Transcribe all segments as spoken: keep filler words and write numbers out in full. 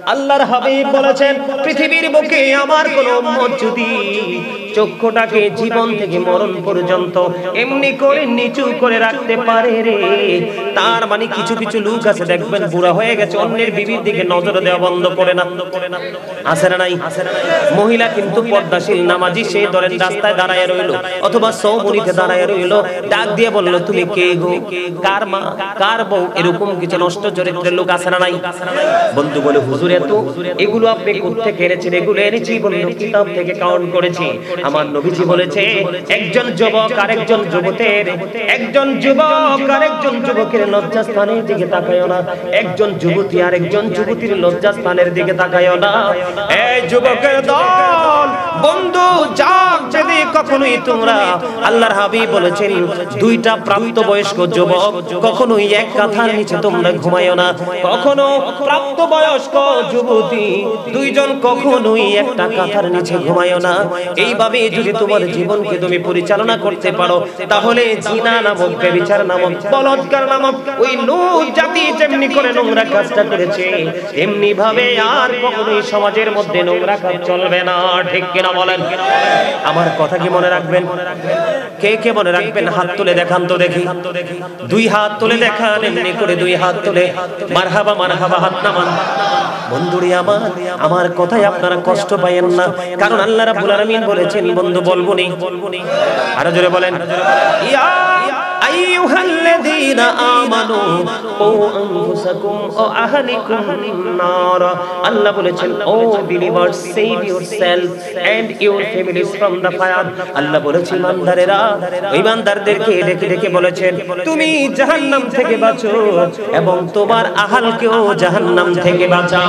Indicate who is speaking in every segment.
Speaker 1: আল্লাহর হাবিব বলেছেন পৃথিবীর বুকে আমার কোন উম্মত যদি চক্ষুটাকে জীবন থেকে মরণ পর্যন্ত এমনি করে নিচু করে রাখতে পারে রে, তার মানে কিছু কিছু লোক আছে দেখবেন বুড়া হয়ে গেছে, অন্যের বিবির দিকে নজর দেওয়া বন্ধ করে না, আছে না নাই? মহিলা কিন্তু পর্দাশীল নামাজি, সে ধরেন রাস্তায় দাঁড়ায় রইল অথবা সৌমনিতে দাঁড়ায় রইল, ডাক দিয়ে বলল তুমি কে গো, কার মা, কার বউ, এরকম কিছু নষ্ট চরিত্রের লোক আছে না নাই? বন্ধু বলে হুজুর এত এগুলো আপনি কোত্থেকে এনেছেন? এগুলো এনেছি বলল কিতাব থেকে কাউন্ট করেছি। আমার নবীজি বলেছে একজন যুবক আরেকজন যুবকের একজন যুবক আরেকজন যুবকের লজ্জাস্থানের দিকে তাকায়ও না, একজন যুবতী আরেকজন যুবতীর লজ্জাস্থানের দিকে তাকায়ও না। এই যুবকের দল বন্ধু যাক যদি কখনোই তোমরা, আল্লাহর হাবিব বলেছেন দুইটা প্রাপ্তবয়স্ক যুবক কখনোই এক কাঁথার নিচে তোমরা ঘুমায়ও না, কখনো প্রাপ্তবয়স্ক যুবতী দুইজন কখনোই একটা কাঁথার নিচে ঘুমায়ও না। এইভাবে যদি তোমার জীবনকে তুমি পরিচালনা করতে পারো তাহলে জিনা নামক, ব্যভিচার নামক, বলাৎকার নামক ওই লোক জাতি যেমনি করে নোংরা কাজটা করেছে এমনি ভাবে আর কখনোই সমাজের মধ্যে নোংরা কাজ চলবে না। ঠিক কিনা বলেন? আমার কথা কি মনে রাখবেন? কে কে মনে রাখবেন? হাত তুলে দেখান তো দেখি, দুই হাত তুলে দেখান, এমনি করে দুই হাত তুলে মারহাবা মারহাবা হাত নামান। বন্ধুরি আমার আমার কথায় আপনারা কষ্ট পায়েন না, কারণ আল্লাহ রাব্বুল আলামিন বলেছেন বন্ধু বলবো নি, আরো জোরে বলেন ইয়া আইয়ুহাল্লাযীনা আমানু ও আনফুসাকুম ও আহলিকুম নার। আল্লাহ বলেছেন O believers save yourself and your families from the fire. Allah বলেছেন ইমানদারেরা, ইমানদারদেরকে ডেকে ডেকে বলেছেন তুমি জাহান্নাম থেকে বাঁচো এবং তোমার আহলকেও জাহান্নাম থেকে বাঁচাও।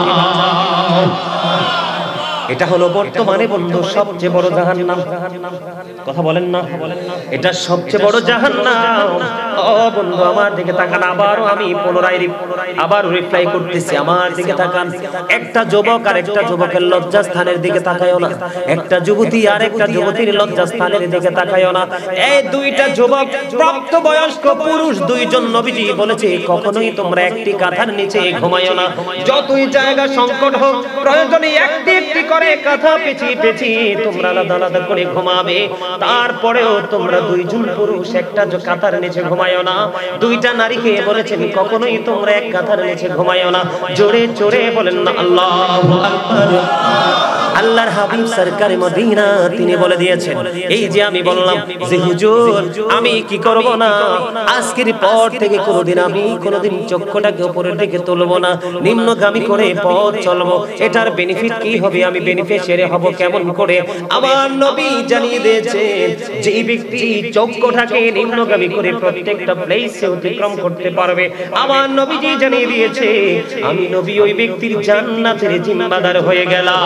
Speaker 1: এটা হলো বর্তমানে বন্ধু সবচেয়ে বড় জাহান্নাম। কথা বলেন না? এটা সবচেয়ে বড় জাহান্নাম। ও বন্ধু আমার দিকে তাকান, আবারও আমি পুনরায় আবার রিপ্লাই করতেছি, আমার দিকে তাকান। একটা যুবক আর একটা যুবকের লজ্জাস্থানের দিকে তাকায়ও না, একটা যুবতী আর একটা যুবতীর লজ্জাস্থানের দিকে তাকায়ও না। এই দুইটা যুবক প্রাপ্তবয়স্ক পুরুষ দুইজন, নবীজি বলেছে কখনোই তোমরা একটি কাঁথার নিচে ঘুমায়ও না। যতই জায়গা সংকট হোক প্রয়োজনে একটি একটি করে কাঁথা পেঁচিয়ে পেঁচিয়ে তোমরা আলাদা আলাদা করে ঘুমাবে, তারপরেও তোমরা দুইজন পুরুষ একটা কাঁথার নিচে ঘুমায়ও না। দুইটা নারীকে বলেছেন কখনোই তোমরা এক কাঁথার নিচে ঘুমায়ও না। জোরে জোরে বলেন না আল্লাহু আকবার। আল্লাহর হাবিব সরকারে মদিনা তিনি বলে দিয়েছেন, এই যে আমি বললাম যে হুজুর আমি কি করব না, আজকের পর থেকে কোনোদিন আমি কোনোদিন চক্ষুটাকে উপরের দিকে তুলবো না, নিম্নগামী করে পথ চলবো। এটার বেনিফিট কি হবে? আমি বেনিফিশিয়ারি হব কেমন করে? আমার নবী জানিয়ে দিয়েছেন যে ব্যক্তি চক্ষুটাকে নিম্নগামী করে প্রত্যেকটা প্লেসে অতিক্রম করতে পারবে, আমার নবীজি জানিয়ে দিয়েছে আমি নবী ওই ব্যক্তির জান্নাতের জিম্মাদার হয়ে গেলাম।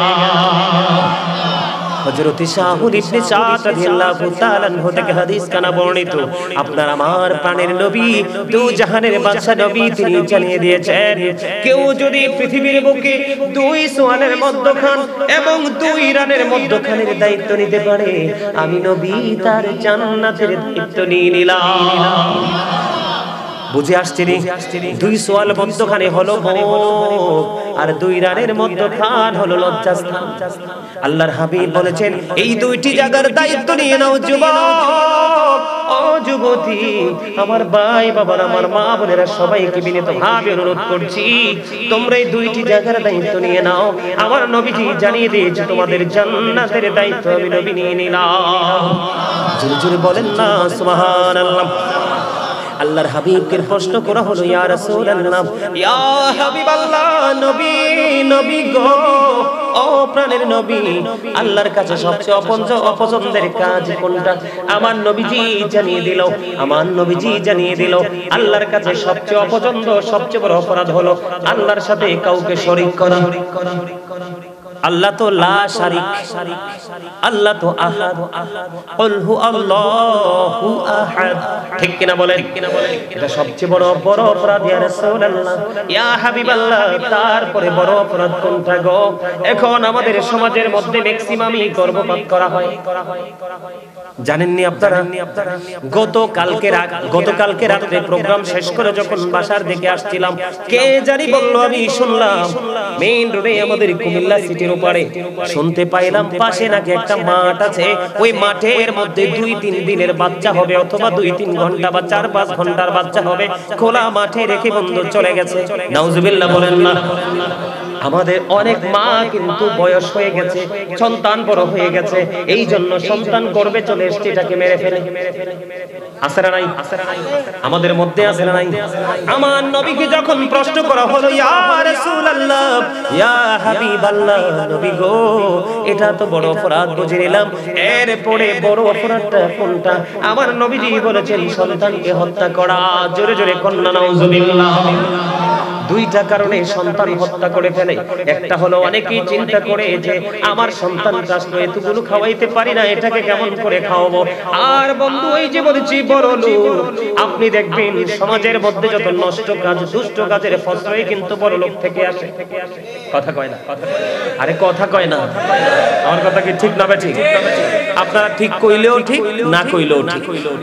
Speaker 1: হযরত শাহুল ইবনে সাদ রাদিয়াল্লাহু তাআলা আনহু থেকে হাদিস কানা বর্ণিত, আপনার আমার প্রাণের নবী দু জাহানের বাদশা নবী তিনি জানিয়ে দিয়েছেন কেউ যদি পৃথিবীর বুকে দুই সোয়ালের মধ্যখান এবং দুই রানের মধ্যখানের দায়িত্ব নিতে পারে, আমি নবী তার জান্নাতের দায়িত্ব নিয়ে নিলাম। বুঝে আসছে নি? দুই সোয়াল মধ্যখানে হলো মুখ আর দুই রানের মধ্যখান হলো লজ্জাস্থান। আল্লাহর হাবিব বলেছেন এই দুইটি জায়গার দায়িত্ব নিয়ে নাও যুবক ও যুবতী, আমার ভাই বাবার, আমার মা বোনেরা সবাইকে বিনীতভাবে অনুরোধ করছি তোমরা এই দুইটি জায়গার দায়িত্ব নিয়ে নাও। আমার নবীজি জানিয়ে দিয়েছে তোমাদের জান্নাতের দায়িত্ব আমি নবী নিয়ে নিলাম। জোরে জোরে বলেন না সুবহানাল্লাহ। আল্লাহর হাবিবকে প্রশ্ন করা হলো ইয়া রাসূলুল্লাহ, ইয়া হাবিবাল্লাহ, নবী নবী গো, ও প্রাণের নবী, আল্লাহর কাছে সবচেয়ে অপছন্দের কাজ কোনটা? আমার নবীজি জানিয়ে দিল, আমার নবীজি জানিয়ে দিল আল্লাহর কাছে সবচেয়ে অপছন্দ, সবচেয়ে বড় অপরাধ হলো আল্লাহর সাথে কাউকে শরীক করা। আল্লাহ তো লা শারিক, আল্লাহ তো আহাদ, কুল হু আল্লাহু আহাদ। ঠিক কিনা বলেন? এটা সবচেয়ে বড় বড় অপরাধ ইয়া রাসূলুল্লাহ, ইয়া হাবিবাল্লাহ। তারপরে বড় অপরাধ কোনটা গো? এখন আমাদের সমাজের মধ্যে ম্যাক্সিমামই গর্ভপাত করা হয়। জানেননি আপনারা? গতকালকে রাত গতকালকে রাতে প্রোগ্রাম শেষ করে যখন বাসার দিকে আসছিলাম, কে জানি বলল, আমি শুনলাম মেইন রোডে আমাদের কুমিল্লা সিটির উপরে শুনতে পাইলাম পাশে নাকি একটা মাঠ আছে, ওই মাঠের মধ্যে দুই তিন দিনের বাচ্চা হবে অথবা দুই তিন ঘন্টা বা চার পাঁচ ঘন্টার বাচ্চা হবে, খোলা মাঠে রেখে বন্ধু চলে গেছে। নাউজুবিল্লাহ বলেন না। আমাদের অনেক মা কিন্তু বয়স হয়ে গেছে, সন্তান বড় হয়ে গেছে, এই জন্য সন্তান গর্ভে চলে এসছে, এটাকে মেরে ফেলে। আছে না নাই? আমাদের মধ্যে আছে না নাই? আমার নবীকে যখন প্রশ্ন করা হলো, ইয়া রাসূলুল্লাহ, ইয়া হাবিবাল্লাহ, নবী গো, এটা তো বড় অপরাধ বুঝে নিলাম, এরপরে বড় অপরাধটা কোনটা? আমার নবীজি বলেছেন সন্তানকে হত্যা করা। জোরে জোরে কন্যা নাউজুবিল্লাহ। দুইটা কারণে সন্তান হত্যা করে ফেলে। একটা হলো অনেকেই চিন্তা করে যে আমার সন্তানটা আসলে এতগুলো খাওয়াইতে পারি না, এটাকে কেমন করে খাওয়াবো। আর বন্ধু, এই যে বলেছি বড় লোক, আপনি দেখবেন সমাজের মধ্যে যত নষ্ট কাজ, দুষ্ট কাজের ফসলই কিন্তু বড় লোক থেকে আসে। কথা কয় না? আরে কথা কয় না। আমার কথা কি ঠিক না বেঠিক? আপনারা ঠিক কইলেও ঠিক, না কইলেও ঠিক।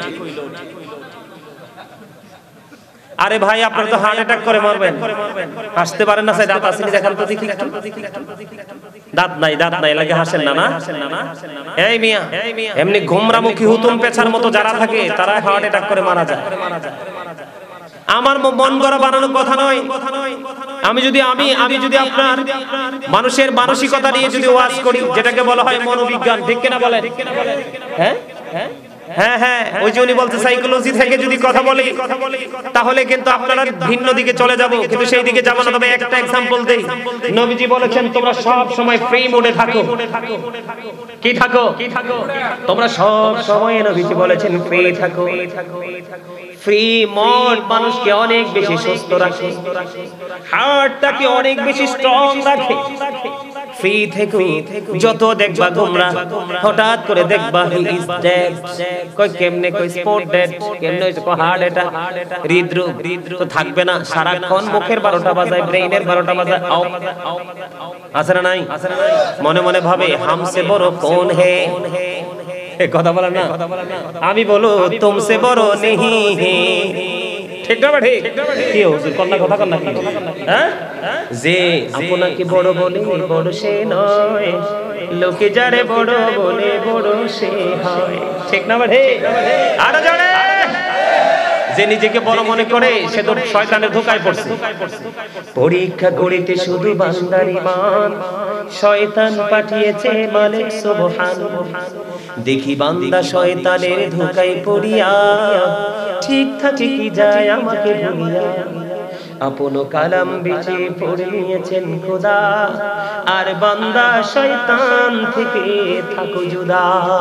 Speaker 1: আরে ভাই, আপনারা তো হার্ট অ্যাটাক করে মরবেন। হাসতে পারেন না? দাঁত আসেনি, দেখান তো দেখি একটু। দাঁত নাই, দাঁত নাই, লাগে হাসেন না না? এই মিয়া, এমনি গোমরামুখী হুতুম পেছার মতো যারা থাকে তারা হার্ট অ্যাটাক করে মারা যায়। আমার মন গড়া বানানোর কথা নয়। আমি যদি আমি আমি যদি আপনার মানুষের মানসিকতা নিয়ে যদি ওয়াজ করি, যেটাকে বলা হয় মনোবিজ্ঞান, ঠিক কিনা বলেন? হ্যাঁ হ্যাঁ হ্যাঁ হ্যাঁ ওই যে উনি বলতে সাইকোলজি থেকে যদি কথা বলি, তাহলে কিন্তু আপনারা ভিন্ন দিকে চলে যাব, কিন্তু সেই দিকে যাব না। তবে একটা एग्जांपल দেই। নবীজি বলেছেন তোমরা সব সময় ফ্রি মোডে থাকো। কি থাকো? তোমরা সব সময়, নবীজি বলেছেন ফ্রি থাকো। ফ্রি মোড মানুষকে অনেক বেশি সুস্থ রাখে, হার্টটাকে অনেক বেশি স্ট্রং রাখে। ফ্রি থেকো, যত দেখবা তোমরা হঠাৎ করে দেখবা হি ইজ ডেড, কই কেমনে, কই স্পট ডেড, কেমনে হইছে, কই হার্ট এটা হৃদরোগ, তো থাকবে না। সারাক্ষণ মুখের বারোটা বাজায়, ব্রেইনের বারোটা বাজায়। আছে না নাই? মনে মনে ভাবে হামসে বড় কোন হে, কথা বলা না। আমি বলো তুমসে বড় নেহি হে, ঠিক না? ঠিক কি হুজুর কন্যা কথা কন্যা কি? হ্যাঁ, যে আপনাকে বড় বলে বড় সে নয়, লোকে যারে বড় বলে বড় সে হয়। ঠিক না? ঠিক। আরো জোরে। যে নিজেকে বড় মনে করে সে তো শয়তানের ধোঁকায় পড়ছে। পরীক্ষা করিতে শুধু বান্দার ঈমান, শয়তান পাঠিয়েছে মালিক সুবহান। দেখি বান্দা শয়তানের ধোঁকায় পড়িয়া, ঠিক থাকে কি যায় আমাকে ভুলিয়া। আপন কালাম বিচে পড়ে নিয়েছেন খোদা, আর বান্দা শয়তান থেকে থাকো জুদা।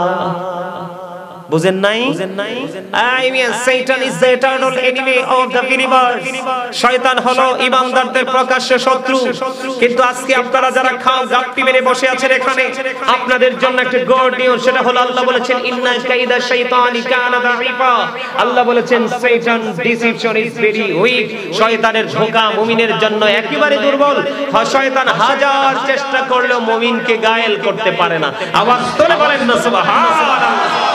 Speaker 1: বুঝেন নাই? I mean Satan is the eternal enemy of the universe. শয়তান হলো ঈমানদারদের প্রকাশ্য শত্রু। কিন্তু আজকে আপনারা যারা খাও গাপ্পি মেরে বসে আছেন এখানে, আপনাদের জন্য একটা গুড নিউজ, সেটা হলো আল্লাহ বলেছেন ইন্না কাইদা শাইতানি কানা দাঈফা। আল্লাহ বলেছেন Satan deception is very weak, শয়তানের ধোঁকা মুমিনের জন্য একেবারে দুর্বল। শয়তান হাজার চেষ্টা করলেও মুমিনকে গায়েল করতে পারে না। আওয়াজ তোলে বলেন না সুবহানাল্লাহ।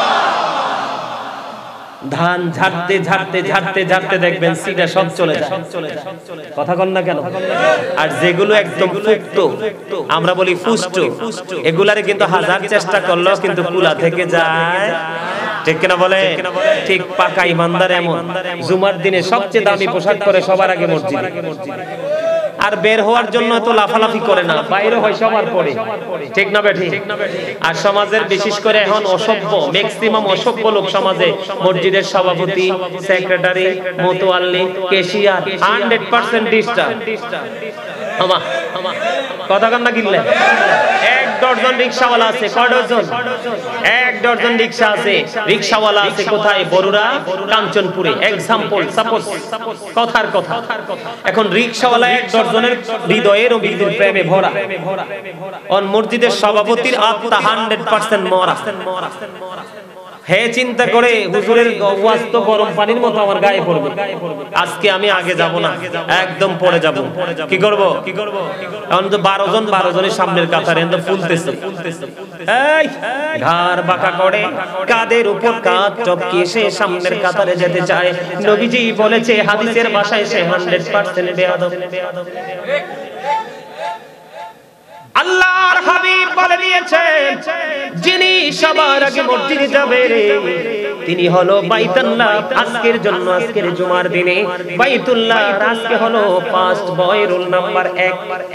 Speaker 1: ধান ঝাড়তে ঝাড়তে ঝাড়তে ঝাড়তে দেখবেন সিটা সব চলে যায়। কথা কন না কেন? আর যেগুলো একদম ফুক্ত, আমরা বলি ফুষ্ট, এগুলারে কিন্তু হাজার চেষ্টা করলেও কিন্তু কুলা থেকে যায়। ঠিক কিনা বলে? ঠিক পাকা ইমানদার এমন জুমার দিনে সবচেয়ে দামি পোশাক পরে সবার আগে মসজিদে, আর বের হওয়ার জন্য তো লাফালাফি করে না, বাইরে হয় সবার পরে। ঠিক না বেঠি? আর সমাজের বিশেষ করে এখন অসভ্য, ম্যাক্সিমাম অসভ্য লোক সমাজে, মসজিদের সভাপতি, সেক্রেটারি, মোতোয়াল্লি, ক্যাশিয়ার হান্ড্রেড পার্সেন্ট ডিস্টার্ব। আমা কথা কান না কিনলে এক ডজন রিকশাওয়ালা আছে। কয় ডজন? এক ডজন রিকশা আছে। রিকশাওয়ালা আছে কোথায়? বরুড়া, কাঞ্চনপুরে। এক্সাম্পল, সাপোজ, কথার কথা। এখন রিকশাওয়ালা এক ডজনের হৃদয়ের ও বিদ্যুৎ প্রেমে ভরা, অন মসজিদের সভাপতির আত্মা হান্ড্রেড পার্সেন্ট মরা। হে চিন্তা করে হুজুরের ওয়াজ তো গরম পানির মতো আমার গায়ে পড়বে, আজকে আমি আগে যাব না, একদম পড়ে যাব। কি করব? কি করব? এখন তো বারো জন বারো জনের সামনের কাতারে এত ফুলতেছে, এই ঘাড় বাঁকা করে কাদের উপর কাঁধ চপকিয়ে সে সামনের কাতারে যেতে চায়। নবীজি বলেছে হাদিসের ভাষায় সে হান্ড্রেড পার্সেন্ট বেয়াদব। আল্লাহর হাবিব বলে দিয়েছেন যিনি সবার আগে মসজিদে যাবে তিনি হলো বাইতুল্লাহ। আজকের জন্য আজকের জুমার দিনে বাইতুল্লাহ আজকে হলো ফার্স্ট বয় রোল নাম্বার এক।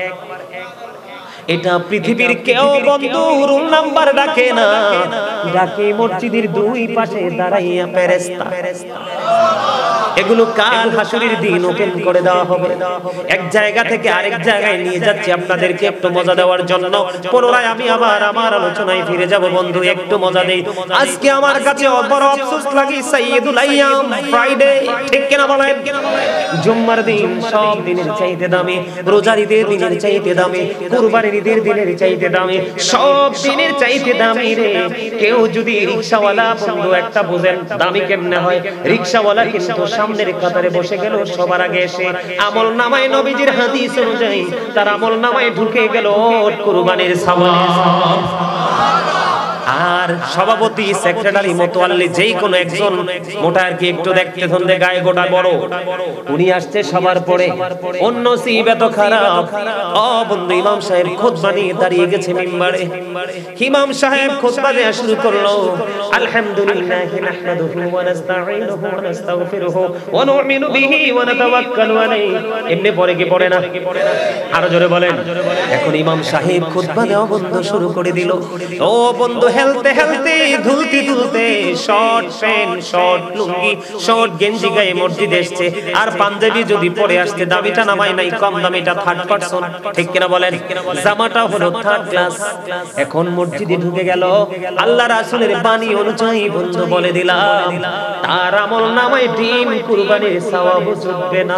Speaker 1: এটা পৃথিবীর কেউ বন্ধু রোল নাম্বার ডাকে না, ডাকে মসজিদের দুই পাশে দাঁড়াইয়া ফেরেশতা। এগুলো কাল হাসুরের দিন ওপেন করে দেওয়া হবে। এক জায়গা থেকে আরেক জায়গায় নিয়ে যাচ্ছি আপনাদেরকে একটু মজা দেওয়ার জন্য। পুনরায় আমি আবার আমার আলোচনায় ফিরে যাব বন্ধু, একটু মজা দেই। আজকে আমার কাছে বড় আফসোস লাগে সাইয়্যিদুল আইয়াম ফ্রাইডে, ঠিক কিনা বলেন? জুম্মার দিন সব দিনের চাইতে দামি, রোজার ঈদের দিনের চাইতে দামি, কুরবানির ঈদের দিনের চাইতে দামি, সব দিনের চাইতে দামি রে। কেউ যদি রিকশাওয়ালা বন্ধু একটা বুঝেন দামি কেমনে হয়, রিকশাওয়ালা কিন্তু সামনের কাতারে বসে গেল সবার আগে এসে আমল নামায় নবীজির হাদিস অনুযায়ী তার আমল নামায় ঢুকে গেল কুরবানির সওয়াব। আর সভাপতি সেক্রেটারি মোতাল্লি যেই কোনো একজন মোটা আর কি একটু দেখতে ধন্দে গায়ে গোটা বড়, উনি আসছে সবার পরে। অন্য নসিব এত খারাপ, ও বন্ধু ইমাম সাহেব খুতবা নিয়ে দাঁড়িয়ে গেছে মিম্বারে। ইমাম সাহেব খুতবা দেয়া শুরু করলো, আলহামদুলিল্লাহি নাহমাদুহু ওয়া নাস্তাঈনুহু ওয়া নাস্তাগফিরুহু ওয়া নু'মিনু বিহি ওয়া নাতাওয়াক্কালু আলাইহি। এমনি পড়ে কি পড়ে না? আরো জোরে বলেন। এখন ইমাম সাহেব খুতবা দেওয়া বন্ধ শুরু করে দিল। ও বন্ধু হেলতে হেলতে ধুলতে ধুলতে শর্ট প্যান্ট শর্ট লুঙ্গি শর্ট গেঞ্জি গায়ে মসজিদে এসছে। আর পাঞ্জাবি যদি পরে আসতে দামিটা নামাই নাই, কম দামিটা থার্ড পারসন, ঠিক কিনা বলেন? জামাটা হলো থার্ড ক্লাস। এখন মসজিদে ঢুকে গেল, আল্লাহ রাসূলের বাণী অনুযায়ী বন্ধু বলে দিলাম তার আমল নামায় ডিম কুরবানির সওয়াব জুটবে না।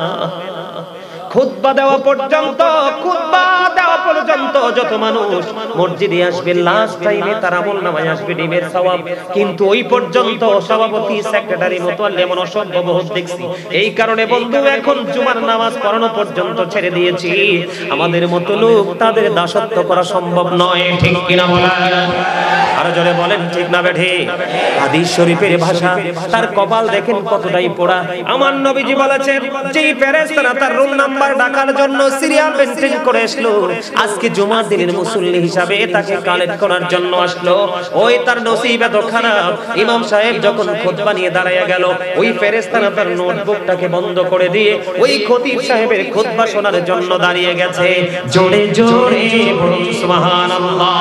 Speaker 1: খুতবা দেওয়া পর্যন্ত খুতবা দেওয়া পর্যন্ত যত মানুষ মসজিদে আসবে লাস্ট টাইমে তার আমল নামায় আসবে ডিমের সওয়াব। কিন্তু ওই পর্যন্ত সভাপতি সেক্রেটারি মোতাল্লি এমন অসভ্য বহুত দেখছি। এই কারণে বন্ধু এখন জুমার নামাজ পড়ানো পর্যন্ত ছেড়ে দিয়েছি। আমাদের মতো লোক তাদের দাসত্ব করা সম্ভব নয়, ঠিক কিনা বলেন? আরো জোরে বলেন ঠিক না বেঠে? হাদিস শরীফের ভাষা, তার কপাল দেখেন কতটাই পোড়া। আমার নবীজি বলেছেন যেই ফেরেশতারা তার রোল নাম্বার ডাকার জন্য সিরিয়াল মেইনটেইন করে আসলো, আজকে জুমার দিনের মুসল্লি হিসাবে তাকে কালেক্ট করার জন্য আসলো, ওই তার নসিব এত খারাপ। ইমাম সাহেব যখন খুতবা নিয়ে দাঁড়ায়া গেল, ওই ফেরেশতারা তার নোটবুকটাকে বন্ধ করে দিয়ে ওই খতিব সাহেবের খুতবা শোনার জন্য দাঁড়িয়ে গেছে। জোরে জোরে বলুন সুবহানাল্লাহ।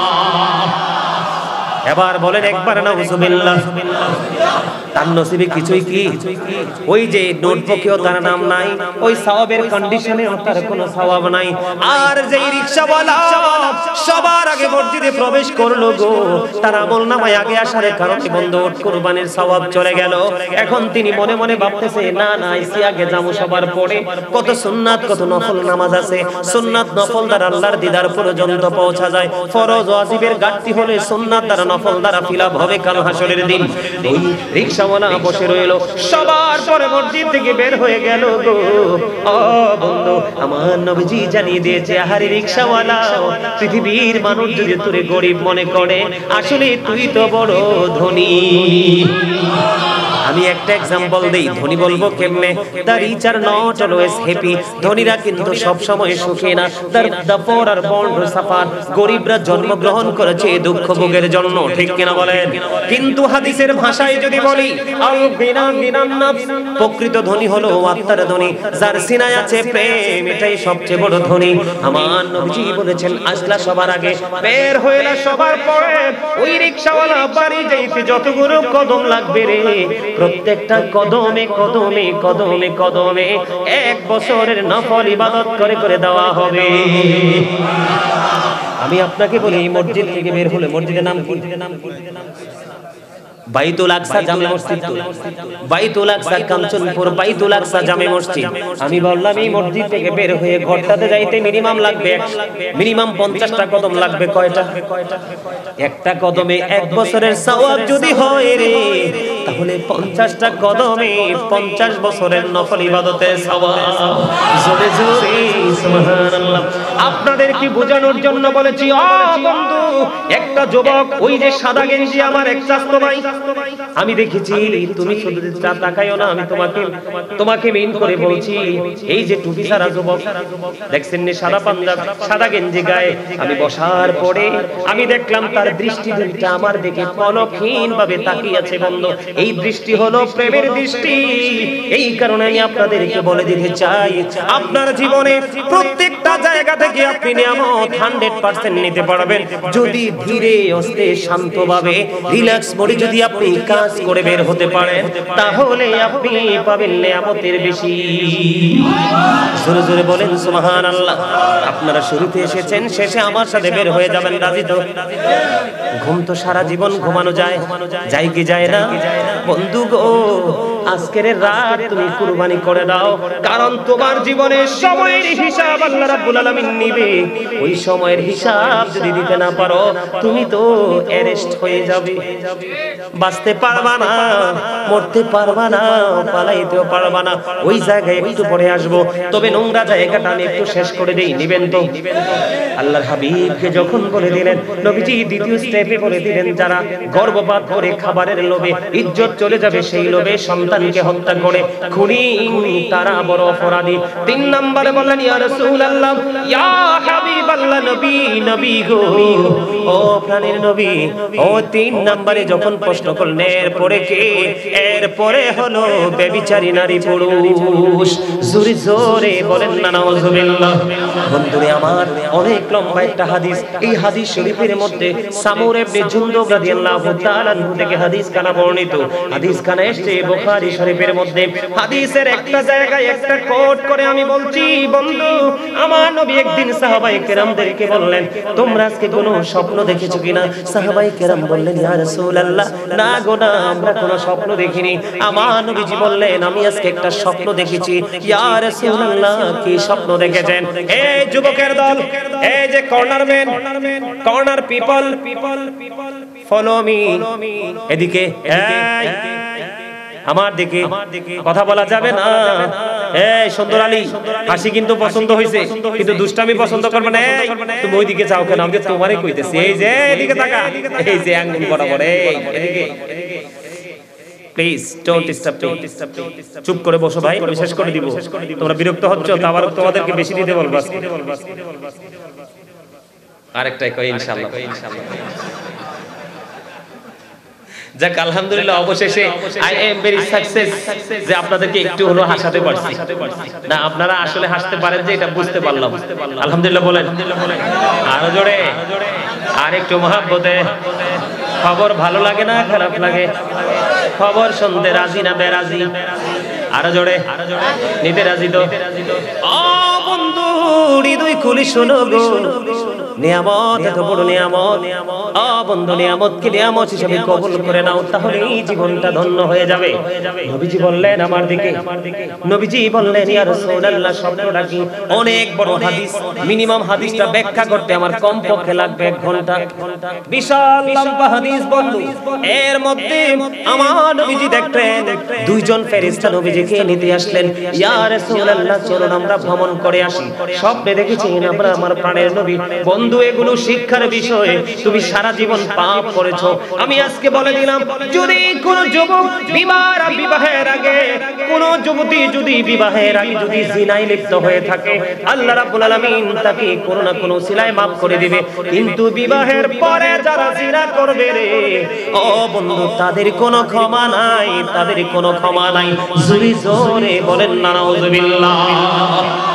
Speaker 1: এবার বলেন একবার নাউযুবিল্লাহ। তার নসিবে কিছুই কি ওই যে নোটবুকেও তার নাম নাই, ওই সওয়াবের কন্ডিশনেও তার কোনো সওয়াব নাই। আর যেই রিকশাওয়ালা সবার আগে মসজিদে প্রবেশ করলো গো, তার আমল নামায় আগে আসার কারণে বন্ধু কুরবানির সওয়াব চলে গেল। এখন তিনি মনে মনে ভাবতেছে না না এসে আগে যাবো সবার পরে। কত সুন্নাত কত নফল নামাজ আছে, সুন্নাত নফল দ্বারা আল্লাহর দিদার পর্যন্ত পৌঁছা যায়। ফরজ ওয়াজিবের ঘাটতি হলে সুন্নাত দ্বারা নফল দ্বারা ফিলাপ হবে কাল হাসরের দিন। ওই রিকশাওয়ালা বসে রইল, সবার পরে মসজিদ থেকে বের হয়ে গেল গো। ও বন্ধু আমার নবীজি জানিয়ে দিয়েছে, আহারে রিকশাওয়ালা পৃথিবীর মানুষ যদি তোরে গরিব মনে করে, আসলে তুই তো বড় ধনী। আমি একটা एग्जांपल দেই, ধনী বলবো কেমনে? The rich are not always happy. ধনীরা কিন্তু সব সময় সুখী না। The poor are born to suffer. গরিবরা জন্মগ্রহণ করেছে দুঃখ ভোগের জন্য, ঠিক কিনা বলেন? কিন্তু হাদিসের ভাষায় যদি বলি, আল গিনা গিনান নাফস, প্রকৃত ধনী হলো আত্মার ধনী, যার সিনায় আছে প্রেম, এটাই সবচেয়ে বড় ধনী। আমার নবীজি বলেছেন আসলা সবার আগে, বের হইলা সবার পরে। ওই রিকশাওয়ালা বাড়ি যাইতে যতগুলো কদম লাগবে রে, প্রত্যেকটা কদমে কদমে কদমে কদমে এক বছরের নফল ইবাদত করে করে দেওয়া হবে। আমি আপনাকে বলি, মসজিদ থেকে বের হলে, মসজিদের নাম কি? বাইতুল আকসা জামে মসজিদ, বাইতুল আকসা কাঞ্চনপুর, বাইতুল আকসা জামে মসজিদ। আমি বললাম এই মসজিদ থেকে বের হয়ে ঘরটাতে যাইতে মিনিমাম লাগবে মিনিমাম পঞ্চাশটা কদম লাগবে। কয়টা? একটা কদমে এক বছরের সওয়াব যদি হয় রে, তাহলে পঞ্চাশটা কদমে পঞ্চাশ বছরের নফল ইবাদতের সওয়াব। জোরে জোরে সুবহানাল্লাহ। আপনাদের কি বোঝানোর জন্য বলেছি ও বন্ধু, একটা যুবক, ওই যে সাদা গেঞ্জি আমার এক চাচতো ভাই, আমি দেখেছি, তুমি শুধু তাকাইও না, আমি তোমাকে তোমাকে মেইন করে বলছি, এই যে টুপি সারা যুবক দেখছেন নি, সাদা পাঞ্জাব সাদা গেঞ্জি গায়ে, আমি বসার পরে আমি দেখলাম তার দৃষ্টি দুইটা আমার দিকে পলকহীন ভাবে তাকিয়ে আছে। বন্ধু, এই দৃষ্টি হলো প্রেমের দৃষ্টি। এই কারণে আমি আপনাদেরকে বলে দিতে চাই, আপনার জীবনে প্রত্যেকটা জায়গা থেকে আপনি নিয়ামত একশো পার্সেন্ট নিতে পারবেন যদি ধীরে আস্তে শান্তভাবে রিল্যাক্স মোডে যদি আপনি কাজ করে বের হতে পারেন, তাহলে আপনি পাবেন নিয়ামতের বেশি। জোরে জোরে বলেন সুবহানাল্লাহ। আপনারা শুরুতে এসেছেন, শেষে আমার সাথে বের হয়ে যাবেন, রাজি তো? ঘুম তো সারা জীবন ঘুমানো যায়, যায় কি যায় না? বন্ধু গো, আজকের রাত তুমি কুরবানি করে দাও, কারণ তোমার জীবনের সময়ের হিসাব আল্লাহ রাব্বুল আলামিন নিবে। ওই সময়ের হিসাব যদি দিতে না পারো, তুমি তো অ্যারেস্ট হয়ে যাবে, বাঁচতে পারবা না, মরতে পারবা না, পালাইতেও পারবা না। ওই জায়গায় একটু পরে আসবো, তবে নোংরা জায়গাটা আমি একটু শেষ করে দেই, নিবেন তো? আল্লাহর হাবিবকে যখন বলে দিলেন, নবীজি দ্বিতীয় স্টেপে বলে দিলেন, যারা গর্ভপাত করে খাবারের লোভে ইজ্জত চলে যাবে, সেই লোভে সন্তানকে হত্যা করে খুনি, তারা বড় অপরাধী। তিন নম্বরে বললেন, ইয়া রাসূলুল্লাহ, ইয়া হাবিবাল্লাহ, নবী নবী গো, ও প্রাণের নবী, ও তিন নম্বরে যখন প্রশ্ন করলেন, এরপরে কে? এরপরে হলো ব্যভিচারী নারী পুরুষ। জোরে জোরে বলেন না নাউজুবিল্লাহ। বন্ধুরে আমার, অনেক লম্বা একটা হাদিস, এই হাদিস শরীফের মধ্যে সামুর ইবনে জুনদুব রাদিয়াল্লাহু তাআলা আনহু থেকে হাদিস কানা বর্ণিত। হাদিস কানা এসেছে বুখারী শরীফের মধ্যে। হাদিসের একটা জায়গায় একটা কোট করে আমি বলছি, বন্ধু আমার নবী একদিন সাহাবায়ে কেরামদেরকে বললেন, তোমরা আজকে কোনো স্বপ্ন দেখেছো কিনা? সাহাবায়ে কেরাম বললেন, ইয়া রাসূলুল্লাহ, না গো না, আমরা কোনো স্বপ্ন দেখিনি। আমার নবীজি বললেন, আমি আজকে একটা স্বপ্ন দেখেছি। ইয়া রাসূলুল্লাহ, কি স্বপ্ন দেখেছেন? এই যুবকের দল, এই যে corner man, corner people, follow me, এদিকে, এই আমার দিকে কথা বলা যাবে না। এই সুন্দর আলী, হাসি কিন্তু পছন্দ হয়েছে, কিন্তু দুষ্টামি পছন্দ করবে না। এই তুমি ওইদিকে যাও কেন? আমি তোমারই কইতেছি, এই যে এদিকে তাকা, এই যে আঙ্গুল বরাবর, এই এদিকে। প্লিজ ডোন্ট ডিস্টার্ব মি, চুপ করে বসো ভাই, আমি শেষ করে দিব। তোমরা বিরক্ত হচ্ছ, আবার তোমাদেরকে বেশি দিতে বলবো আজকে। আরেকটাই কই ইনশাআল্লাহ। যাক, আলহামদুলিল্লাহ, অবশেষে আই এম ভেরি সাকসেস যে আপনাদেরকে একটু হলো হাসাতে পারছি। না, আপনারা আসলে হাসতে পারেন যে এটা বুঝতে পারলাম। আলহামদুলিল্লাহ বলেন, আরো জোরে, আর একটু মহব্বতে। খবর ভালো লাগে না খারাপ লাগে? খবর শুনতে রাজি না বেরাজি? আরো জোরে, নিতে রাজি তো? ও বন্ধু, হৃদয় খুলে শোনো গো, নিয়ামত এত বড় নিয়ামত। ও বন্ধু, নিয়ামতকে নিয়ামত হিসেবে কবুল করে নাও, তাহলে এই জীবনটা ধন্য হয়ে যাবে। নবীজি বললেন আমার দিকে, নবীজি বললেন, ইয়া রাসূলুল্লাহ, স্বপ্নটা কি? অনেক বড় হাদিস, মিনিমাম হাদিসটা ব্যাখ্যা করতে আমার কমপক্ষে লাগবে এক ঘন্টা। বিশাল লম্বা হাদিস বন্ধু। এর মধ্যে আমার নবীজি দেখলেন দুইজন ফেরেশতা নবীজিকে নিতে আসলেন। ইয়া রাসূলুল্লাহ, চলুন আমরা ভ্রমণ করে আসি। স্বপ্নে দেখেছেন আমরা আমার প্রাণের নবী। বন্ধু, এগুলো শিক্ষার বিষয়, তুমি সারা জীবন পাপ করেছো। আমি আজকে বলে দিলাম, যদি কোন যুবক বিবাহ বিবাহের আগে, কোন যুবতী যদি বিবাহের আগে যদি জিনায় লিপ্ত হয়ে থাকে, আল্লাহ রাব্বুল আলামিন তাকে কোনো না কোনো সিলায় মাফ করে দিবে। কিন্তু বিবাহের পরে যারা জিনা করবে রে, ও বন্ধু, তাদের কোনো ক্ষমা নাই, তাদের কোনো ক্ষমা নাই। জোরে জোরে বলেন না নাউজুবিল্লাহ।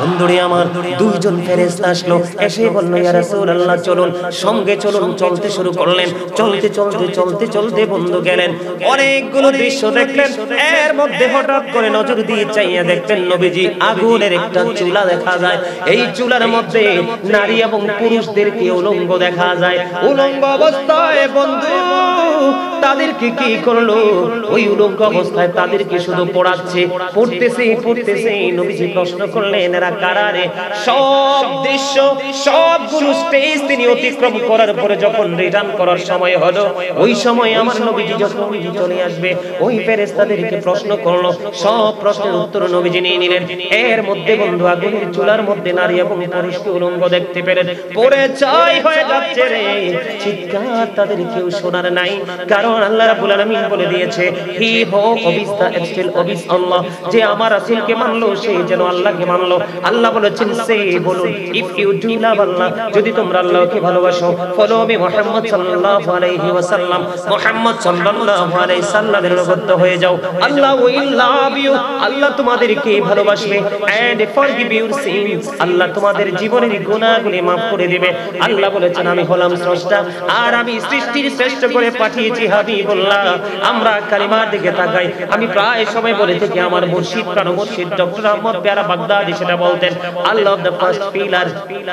Speaker 1: বন্ধুরে আমার, দুইজন ফেরেশতা আসলো, এসে বলল ইয়া রাসূলুল্লাহ চলুন, সঙ্গে চলুন। চলতে শুরু করলেন। চলতে চলতে চলতে চলতে বন্ধু গেলেন, অনেকগুলো দৃশ্য দেখলেন। এর মধ্যে হঠাৎ করে নজর দিয়ে চাইয়া দেখবেন নবীজি আগুনের একটা চুলা দেখা যায়। এই চুলার মধ্যে নারী এবং পুরুষদেরকে উলঙ্গ দেখা যায়। উলঙ্গ অবস্থায় বন্ধু তাদেরকে কি করলো, ওই উলঙ্গ অবস্থায় তাদেরকে শুধু পড়াচ্ছে, পড়তেছে পড়তেছে। নবীজি প্রশ্ন করলেন এরা কারা রে? সব দৃশ্য সবগুলো স্টেজ তিনি অতিক্রম করার পরে যখন রিটার্ন করার সময় হলো, ওই সময় আমার নবীজি যখন চলে আসবে, ওই ফেরেশতাদেরকে প্রশ্ন করলো। সব প্রশ্নের উত্তর নবীজি নিয়ে নিলেন। এর মধ্যে বন্ধু আগুনের চুলার মধ্যে নারী এবং পুরুষকে উলঙ্গ দেখতে পেলেন। পরে চাই হয়ে যাচ্ছে রে, চিৎকার তাদের কেউ শোনার নাই। কারণ আল্লাহ রাব্বুল আলামিন বলে দিয়েছে, হি হো অবিস দা স্টিল অবিস আল্লাহ, যে আমার রাসূলকে মানলো সে যেন আল্লাহকে মানলো। আল্লাহ বলেছেন সে বলুন, if you do love Allah, যদি তোমরা আল্লাহকে ভালোবাসো, ফলো মি মুহাম্মদ সাল্লাল্লাহু আলাইহি ওয়াসাল্লাম, মুহাম্মদ সাল্লাল্লাহু আলাইহি সাল্লামের অনুগত হয়ে যাও, আল্লাহ উইল লাভ ইউ, আল্লাহ তোমাদেরকে ভালোবাসবে। And forgive your sins, Allah তোমাদের জীবনের গুনাহগুলি maaf করে দিবে। আল্লাহ বলেছেন আমি হলাম স্রষ্টা, আর আমি সৃষ্টির শ্রেষ্ঠ করে পাঠিয়েছি হাবিবুল্লাহ। আমরা কালিমার দিকে তাকাই। আমি প্রায় সময় বলে থাকি, আমার মুর্শিদ কানো মুর্শিদ ডক্টর আহমদ পেয়ারা বাগদাদি সেটা বলতেন, Allah the first pillar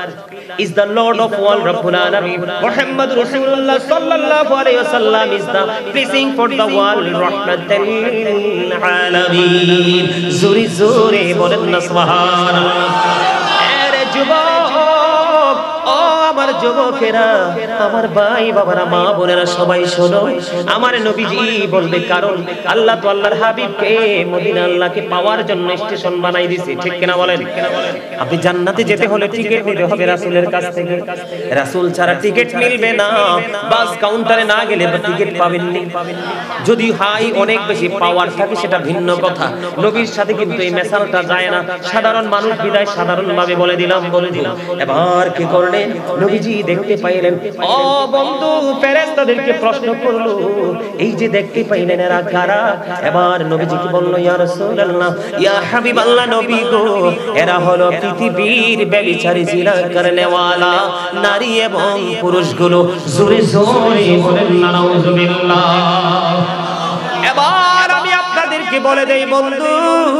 Speaker 1: is the Lord of all Rabbul Alamin. Muhammad Rasulullah sallallahu alayhi wa sallam is the blessing for the world, rahmatan lil alamin. Zuri zuri bolen na subhanallah. Ere jubak, ও আমার যুবকেরা, আমার ভাই বাবারা, মা বোনেরা, সবাই শোনো। আমার নবীজি বলবে, কারণ আল্লাহ তো আল্লাহর হাবিবকে মদিনা আল্লাহকে পাওয়ার জন্য স্টেশন বানাই দিয়েছে, ঠিক কিনা বলেন? আপনি জান্নাতে যেতে হলে টিকিট নিতে হবে রাসূলের কাছ থেকে। রাসূল ছাড়া টিকিট মিলবে না। বাস কাউন্টারে না গেলে টিকিট পাবেন না। যদি হাই অনেক বেশি পাওয়ার থাকে সেটা ভিন্ন কথা। নবীর সাথে কিন্তু এই মেসালটা যায় না। সাধারণ মানুষ বিদায় সাধারণ ভাবে বলে দিলাম বন্ধু। এবার কি করলেন? নবীজি দেখতে পাইলেন, ও বন্ধু ফেরেশতাদেরকে প্রশ্ন করলো, এই যে দেখতে পাইলেন এরা কারা? এবার নবীজি কি বলল, ইয়া রাসূলুল্লাহ, ইয়া হাবিবাল্লাহ, নবী গো, এরা হলো পৃথিবীর ব্যভিচারী জিনা করনেওয়ালা নারী এবং পুরুষগুলো। জোরে জোরে বলেন না নাউযুবিল্লাহ। এবার আমি আপনাদেরকে বলে দেই বন্ধু,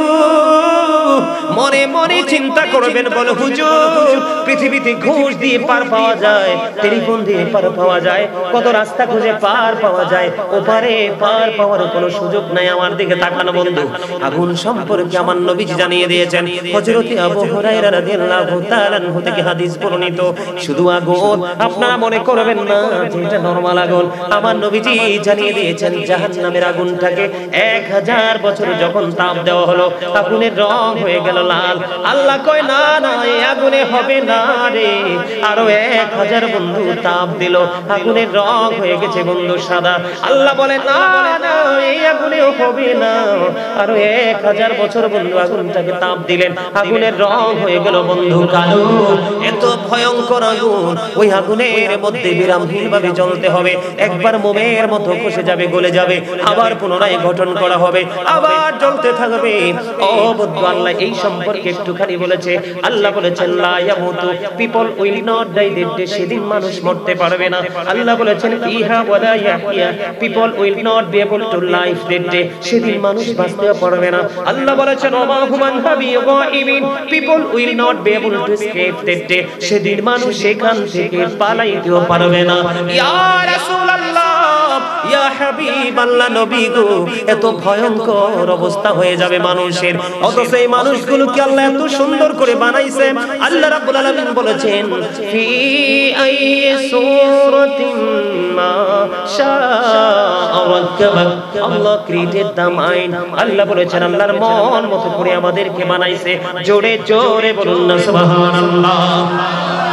Speaker 1: মনে মনে চিন্তা করবেন, বলে হুজুর পৃথিবীতে ঘুষ দিয়ে পার পাওয়া যায়, টেলিফোন দিয়ে পার পাওয়া যায়, কত রাস্তা খুঁজে পার পাওয়া যায়, ওপারে পার পাওয়ার কোনো সুযোগ নাই। আমার দিকে তাকানো বন্ধু। আগুন সম্পর্কে আমার নবীজি জানিয়ে দিয়েছেন, হযরত আবু হুরায়রা রাদিয়াল্লাহু তাআলা আনহু থেকে হাদিস বর্ণিত। শুধু আগুন আপনারা মনে করবেন না যে এটা নরমাল আগুন। আমার নবীজি জানিয়ে দিয়েছেন জাহান্নামের আগুনটাকে এক হাজার বছর যখন তাপ দেওয়া হলো, আগুনের রং হয়ে গেল লাল। আল্লাহ কয় না না, এই আগুনে হবে না রে। আরো এক হাজার বন্ধু তাপ দিল, আগুনের রং হয়ে গেছে বন্ধু সাদা। আল্লাহ বলে না না, এই আগুনেও হবে না। আরো এক হাজার বছর বন্ধু আগুনটাকে তাপ দিলেন, আগুনের রং হয়ে গেল বন্ধু কালো। এত ভয়ঙ্কর আগুন, ওই আগুনের মধ্যে বিরামহীন ভাবে জ্বলতে হবে। একবার মোমের মতো খসে যাবে, গলে যাবে, আবার পুনরায় গঠন করা হবে, আবার জ্বলতে থাকবে। ও বন্ধু, আল্লাহ এই সম্পর্কে একটুখানি বলেছে। আল্লাহ বলেছেন লা ইয়ামুতু, people will not die that day, সেদিন মানুষ মরতে পারবে না। আল্লাহ বলেছেন ইহা ওয়ালা ইয়াহিয়া, people will not be able to life that day, সেদিন মানুষ বাঁচতে পারবে না। আল্লাহ বলেছেন ওমা হুমান হাবি গাইবিন, people will not be able to escape that day, সেদিন মানুষ সেখান থেকে পালাইতেও পারবে না। ইয়া রাসূলুল্লাহ, ইয়া হাবিবাল্লাহ, নবী গো, এত ভয়ঙ্কর অবস্থা হয়ে যাবে মানুষের, অথচ এই মানুষগুলোকে আল্লাহ এত সুন্দর করে বানাইছে। আল্লাহ রাব্বুল আলামিন বলেছেন ফি আইয়ি সূরাতিন মা শাআ রাক্কাবা, Allah created the mind. Allah বলেছেন আল্লাহর মন মতো করে আমাদেরকে বানাইছে। জোরে জোরে বলুন না সুবহানাল্লাহ।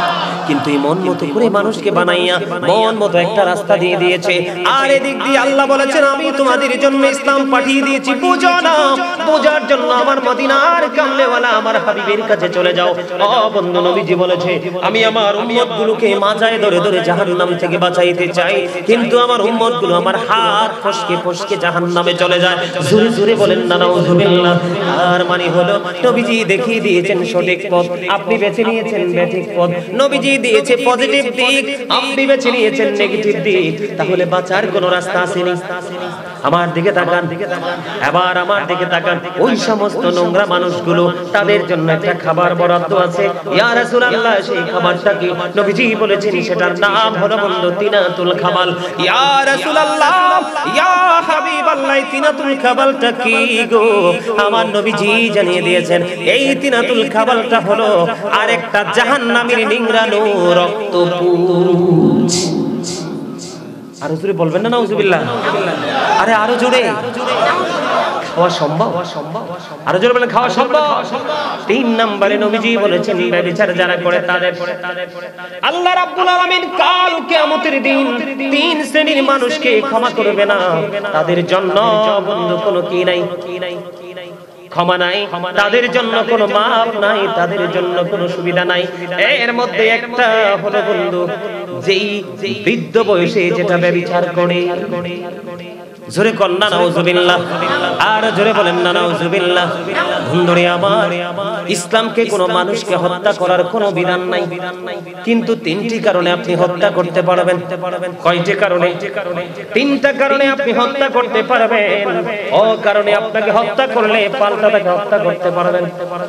Speaker 1: কিন্তু এই মন মতো করে মানুষকে বানাইয়া মন মতো একটা রাস্তা দিয়ে দিয়েছে। আর এদিক দিয়ে আল্লাহ বলেছেন আমি তোমাদের জন্য ইসলাম পাঠিয়ে দিয়েছি, বুঝো না, বোঝার জন্য আমার মদিনার কামলেওয়ালা আমার হাবিবের কাছে চলে যাও। ও বন্ধু, নবীজি বলেছে আমি আমার উম্মতগুলোকে মাজায় ধরে ধরে জাহান্নাম থেকে বাঁচাইতে চাই, কিন্তু আমার উম্মতগুলো আমার হাত ফসকে ফসকে জাহান্নামে চলে যায়। জোরে জোরে বলেন না নাউযুবিল্লাহ। আর মানে হলো নবীজি দেখিয়ে দিয়েছেন সঠিক পথ, আপনি বেছে নিয়েছেন ব্যাঠিক পথ। নবীজি দিয়েছে পজিটিভ দিক, আপনি বেছে নিয়েছেন নেগেটিভ দিক। তাহলে বাঁচার কোনো রাস্তা আসেনি। আমার দিকে তাকান, এবার আমার দিকে তাকান। ওই সমস্ত নোংরা মানুষগুলো, তাদের জন্য একটা খাবার বরাদ্দ আছে। ইয়া রাসূলুল্লাহ, সেই খাবারটা কি? নবীজি বলেছেন সেটার নাম হলো বন্ধু তিনাতুল খাবাল। ইয়া রাসূলুল্লাহ, ইয়া হাবিবাল্লাহ, তিনাতুল খাবালটা কি গো? আমার নবীজি জানিয়ে দিয়েছেন এই তিনাতুল খাবালটা হলো আরেকটা জাহান্নামীর নিংড়ানো রক্তপুঞ্জ। আরো জোরে বলবেন না নাউযুবিল্লাহ। আরে আরো জোরে। খাওয়া সম্ভব? আরো জোরে বলেন খাওয়া সম্ভব। তিন নম্বরে নবীজি বলেছেন ব্যভিচার যারা করে তাদের আল্লাহ রাব্বুল আলামিন কাল কিয়ামতের দিন তিন শ্রেণীর মানুষকে ক্ষমা করবে না। তাদের জন্য বন্ধু কোনো কি নাই, ক্ষমা নাই, তাদের জন্য কোনো মাপ নাই, তাদের জন্য কোনো সুবিধা নাই। এর মধ্যে একটা হলো বন্ধু যেই বৃদ্ধ বয়সে যেটা ব্যভিচার করে। জোরে কন্যা নাউযুবিল্লাহ, আর জোরে বলেন না নাউযুবিল্লাহ। বন্ধুরে আমার, ইসলামকে কোনো মানুষকে হত্যা করার কোনো বিধান নাই, কিন্তু তিনটি কারণে আপনি হত্যা করতে পারবেন। কয়টি কারণে? তিনটা কারণে আপনি হত্যা করতে পারবেন। ও কারণে আপনাকে হত্যা করলে পাল্টা তাকে হত্যা করতে পারবেন।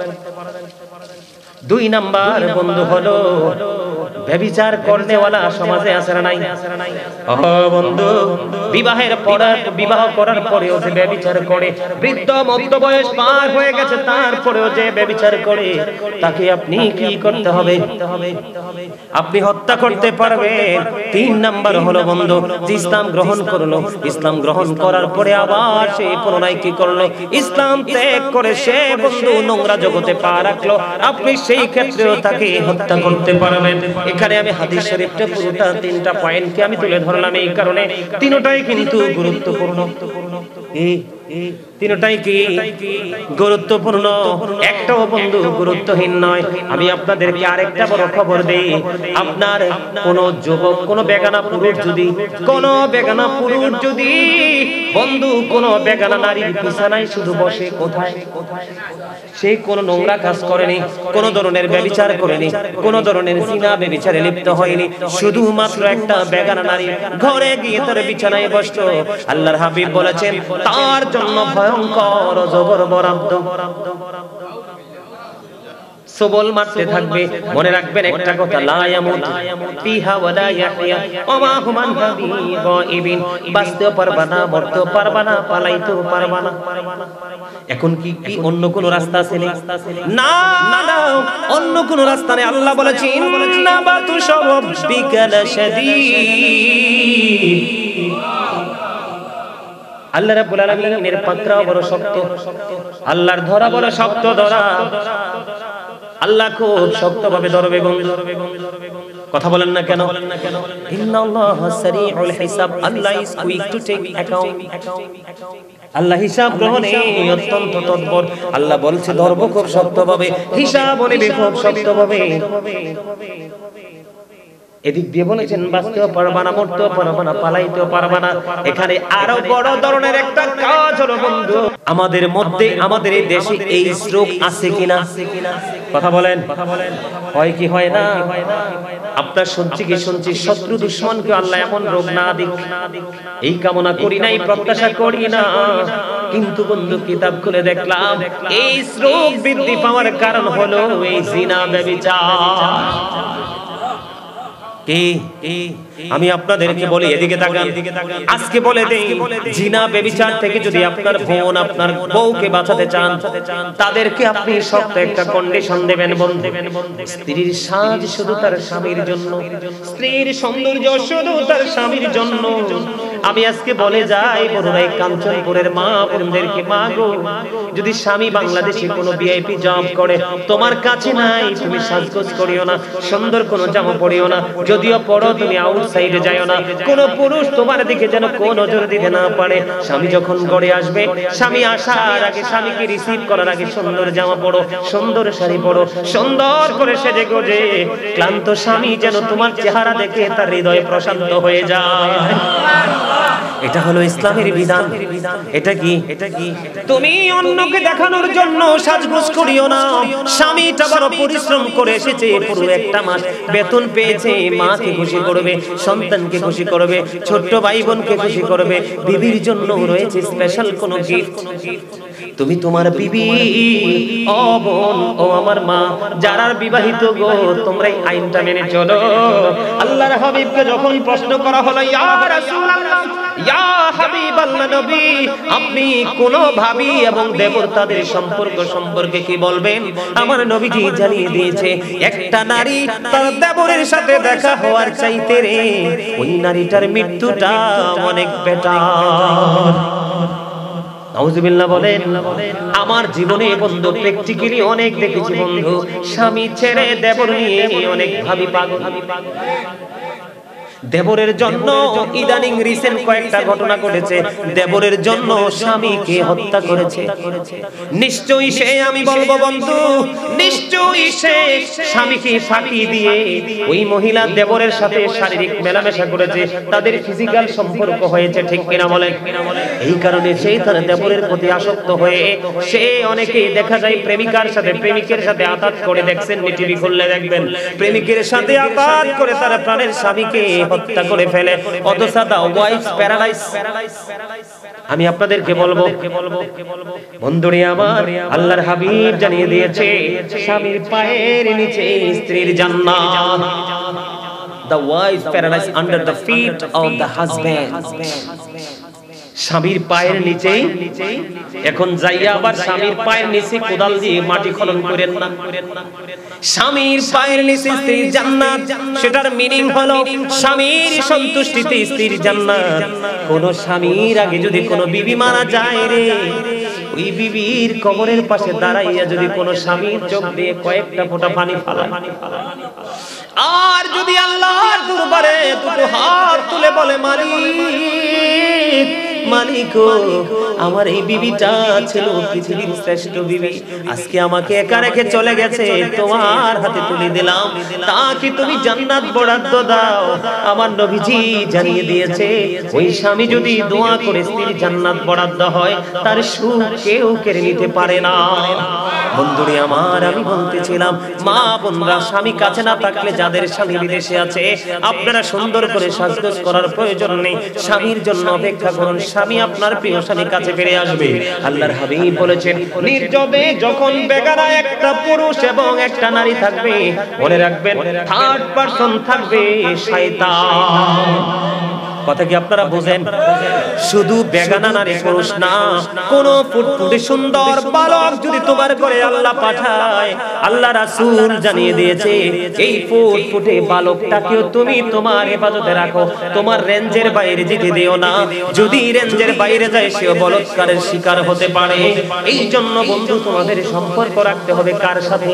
Speaker 1: দুই নাম্বার বন্ধু হলো ব্যভিচার করনেওয়ালা সমাজে আছে না নাই? ও বন্ধু, বিবাহের পর বিবাহ করার পরেও যে ব্যভিচার করে, বৃদ্ধ মধ্য বয়স পার হয়ে গেছে তারপরেও যে ব্যভিচার করে, তাকে আপনি কি করতে হবে? আপনি হত্যা করতে পারবেন। তিন নাম্বার হলো বন্ধু যে ইসলাম গ্রহণ করলো, ইসলাম গ্রহণ করার পরে আবার সে পুনরায় কি করলো? ইসলাম ত্যাগ করে সে বন্ধু নোংরা জগতে পা রাখলো, আপনি সেই ক্ষেত্রেও তাকে হত্যা করতে পারবেন। এখানে আমি হাদিস শরীফটা পুরোটা তিনটা পয়েন্টকে আমি তুলে ধরলাম এই কারণে তিনটাই কিন্তু গুরুত্বপূর্ণ। এই তিনটাই কি গুরুত্বপূর্ণ, একটাও বন্ধু গুরুত্বহীন নয়। আমি আপনাদেরকে আরেকটা বড় খবর দেই, আপনার কোন যুবক, কোন বেগানা পুরুষ যদি কোন বেগানা পুরুষ যদি বন্ধু কোন বেগানা নারীর বিছানায় শুধু বসে, কোথায়? সে কোন নোংরা কাজ করেনি, কোন ধরনের ব্যভিচার করেনি, কোন ধরনের জিনা ব্যভিচারে লিপ্ত হয়নি, শুধুমাত্র একটা বেগানা নারী ঘরে গিয়ে তার বিছানায় বসতো, আল্লাহর হাবিব বলেছেন তার জন্য ভয়ঙ্কর জবর বরাদ্দ। সবল মারতে থাকবে। মনে রাখবেন একটা কথা, লা ইয়ামুত ফিহা ওয়ালা ইয়াহইয়া ওয়া হুমান গায়িবিন। বাঁচতেও পারবা না, মরতেও পারবা না, পালাইতেও পারবা না। এখন কি কি অন্য কোন রাস্তা আছে? না না, অন্য কোন রাস্তা নেই। আল্লাহ বলেছেন ইন্না বাতুশা রাব্বিকা লাশাদীদ। আল্লাহ রাব্বুল আলামিনের পাকড়াও বড় শক্ত, আল্লাহর ধরা বড় শক্ত ধরা। আল্লাহ খুব শক্তভাবে ধরবে বন্ধু। কথা বলেন না কেন? ইন্নাল্লাহা সারিউল হিসাব, Allah is quick to take account. Allah হিসাব গ্রহণে অত্যন্ত তৎপর। আল্লাহ বলছে ধরব খুব শক্তভাবে, হিসাব নেবে খুব শক্তভাবে। এদিক দিয়ে বলেছেন বাঁচতেও পারবা না, মরতেও পারবা না, পালাইতেও পারবা না। এখানে আরো বড় ধরনের একটা কাজ হলো বন্ধু, আমাদের মধ্যে, আমাদের এই দেশে এই রোগ আছে কিনা? কথা বলেন, হয় কি হয় না? আপনার শুনছি কি শুনছি শত্রু দুশ্মনকে আল্লাহ এমন রোগ না দিক, এই কামনা করি না, এই প্রত্যাশা করি না। কিন্তু বন্ধু কিতাব খুলে দেখলাম এই রোগ বৃদ্ধি পাওয়ার কারণ হলো এই জিনা ব্যভিচার। আমি আপনাদেরকে বলি, এদিকে তাকান, আজকে বলে দেই, জিনা ব্যভিচার থেকে যদি আপনার বোন, আপনার বউকে বাঁচাতে চান, তাদেরকে আপনি শক্ত একটা কন্ডিশন দেবেন বন্ধু। স্ত্রীর সাজ শুধু তার স্বামীর জন্য, স্ত্রীর সৌন্দর্য শুধু তার স্বামীর জন্য। আমি আজকে বলে যাই বড়রাই কাঞ্চনপুরের মা বোনদেরকে, মা গো, যদি স্বামী বাংলাদেশে কোনো ভিআইপি জব করে, তোমার কাছে নাই, তুমি সাজগোজ করিও না, সুন্দর কোনো জামা পরিও না, যদিও পড়ো তুমি আউটসাইডে যাইও না, কোন পুরুষ তোমার দিকে যেন কোন নজর দিতে না পারে। স্বামী যখন ঘরে আসবে, স্বামী আসার আগে, স্বামীকে রিসিভ করার আগে সুন্দর জামা পরো, সুন্দর শাড়ি পরো, সুন্দর করে সেজে গোজে, ক্লান্ত স্বামী যেন তোমার চেহারা দেখে তার হৃদয় প্রশান্ত হয়ে যায়। এটা হলো ইসলামের বিধান। এটা কি? এটা কি? তুমি অন্যকে দেখানোর জন্য সাজগোজ করিও না। স্বামীটা বড় পরিশ্রম করে এসেছে, পুরো একটা মাস বেতন পেয়েছে, মাকে খুশি করবে, সন্তানকে খুশি করবে, ছোট্ট ভাই বোনকে খুশি করবে, বিবির জন্য রয়েছে স্পেশাল কোনো গিফট। তুমি তোমার বিবি, ও বোন, ও আমার মা, যারা বিবাহিত গো, তোমরা এই আইনটা মেনে চলো। আল্লাহর হাবিবকে যখন প্রশ্ন করা হলো, ইয়া রাসূলুল্লাহ, ইয়া হাবিবাল্লাহ নবী, আপনি কোন ভাবি এবং দেবর তাদের সম্পর্ক সম্পর্কে কি বলবেন? আমার নবীজি জানিয়ে দিয়েছে, একটা নারী তার দেবরের সাথে দেখা হওয়ার চাইতে রে ওই নারীটার মৃত্যুটা অনেক বেটার। নাউজুবিল্লাহ বলেন। আমার জীবনে বন্ধু প্র্যাকটিক্যালি অনেক দেখেছি বন্ধু, স্বামী ছেড়ে দেবর নিয়ে অনেক ভাবি পাগল। দেবরের জন্য ইদানিং রিসেন্ট কয়েকটা ঘটনা ঘটেছে, দেবরের জন্য স্বামীকে হত্যা করেছে। নিশ্চয়ই সে, আমি বলবো বন্ধু, নিশ্চয়ই সে স্বামীকে ফাঁকি দিয়ে ওই মহিলা দেবরের সাথে শারীরিক মেলামেশা করেছে, তাদের ফিজিক্যাল সম্পর্ক হয়েছে, ঠিক কিনা বলেন? এই কারণে সে তার দেবরের প্রতি আসক্ত হয়ে, সে অনেকেই দেখা যায় প্রেমিকার সাথে, প্রেমিকের সাথে আঘাত করে, দেখছেন টিভি খুললে দেখবেন, প্রেমিকের সাথে আঘাত করে তার প্রাণের স্বামীকে হত্যা করে ফেলে। অথচ দা ওয়াইফ প্যারালাইজ। আমি আপনাদেরকে বলবো বন্ধুরে আমার, আল্লাহর হাবিব জানিয়ে দিয়েছে, স্বামীর পায়ের নিচে স্ত্রীর জান্নাত। The wife paralyzed under the feet of the husband. স্বামীর পায়ের নিচেই। এখন যাইয়া আবার স্বামীর পায়ের নিচে কোদাল দিয়ে মাটি খনন করেন না। স্বামীর পায়ের নিচে স্ত্রীর জান্নাত, সেটার মিনিং হলো স্বামীর সন্তুষ্টিতে স্ত্রীর জান্নাত। কোন স্বামীর আগে যদি কোনো বিবি মারা যায় রে, ওই বিবির কবরের পাশে দাঁড়াইয়া যদি কোনো স্বামীর চোখ দিয়ে কয়েকটা ফোঁটা পানি ফালায়, আর যদি আল্লাহর দরবারে দুটো হাত তুলে বলে, মালিক, মালিক গো, আমার এই বিবিটা ছিল পৃথিবীর শ্রেষ্ঠ বিবি, আজকে আমাকে একা রেখে চলে গেছে, তোমার হাতে তুলে দিলাম, তাকে তুমি জান্নাত বরাদ্দ দাও। আমার নবীজি জানিয়ে দিয়েছে, ওই স্বামী যদি দোয়া করে স্ত্রীর জান্নাত বরাদ্দ হয়, তার সুখ কেউ কেড়ে নিতে পারে না। বন্ধুরে আমার, আমি বলতেছিলাম, মা বোনরা, স্বামী কাছে না থাকলে, যাদের স্বামী বিদেশে আছে, আপনারা সুন্দর করে সাজগোজ করার প্রয়োজন নেই, স্বামীর জন্য অপেক্ষা করুন, স্বামী আপনার প্রিয় স্বামী কাছে ফিরে আসবে। আল্লাহর হাবিব বলেছেন, নির্জনে যখন বেগানা একটা পুরুষ এবং একটা নারী থাকবে, মনে রাখবেন থার্ড পারসন থাকবে শয়তান। কথা কি আপনারা বুঝেন? শুধু বেগানা নারী পুরুষ না, কোন ফুটফুটে সুন্দর বালক যদি তোমার ঘরে আল্লাহ পাঠায়, আল্লাহ রাসূল জানিয়ে দিয়েছে, এই ফুটফুটে বালকটাকেও তুমি তোমার হেফাজতে রাখো, তোমার রেঞ্জের বাইরে যেতে দিও না। যদি রেঞ্জের বাইরে যায়, সেও বলাৎকারের শিকার হতে পারে। এই জন্য বন্ধু, তোমাদের সম্পর্ক রাখতে হবে কার সাথে?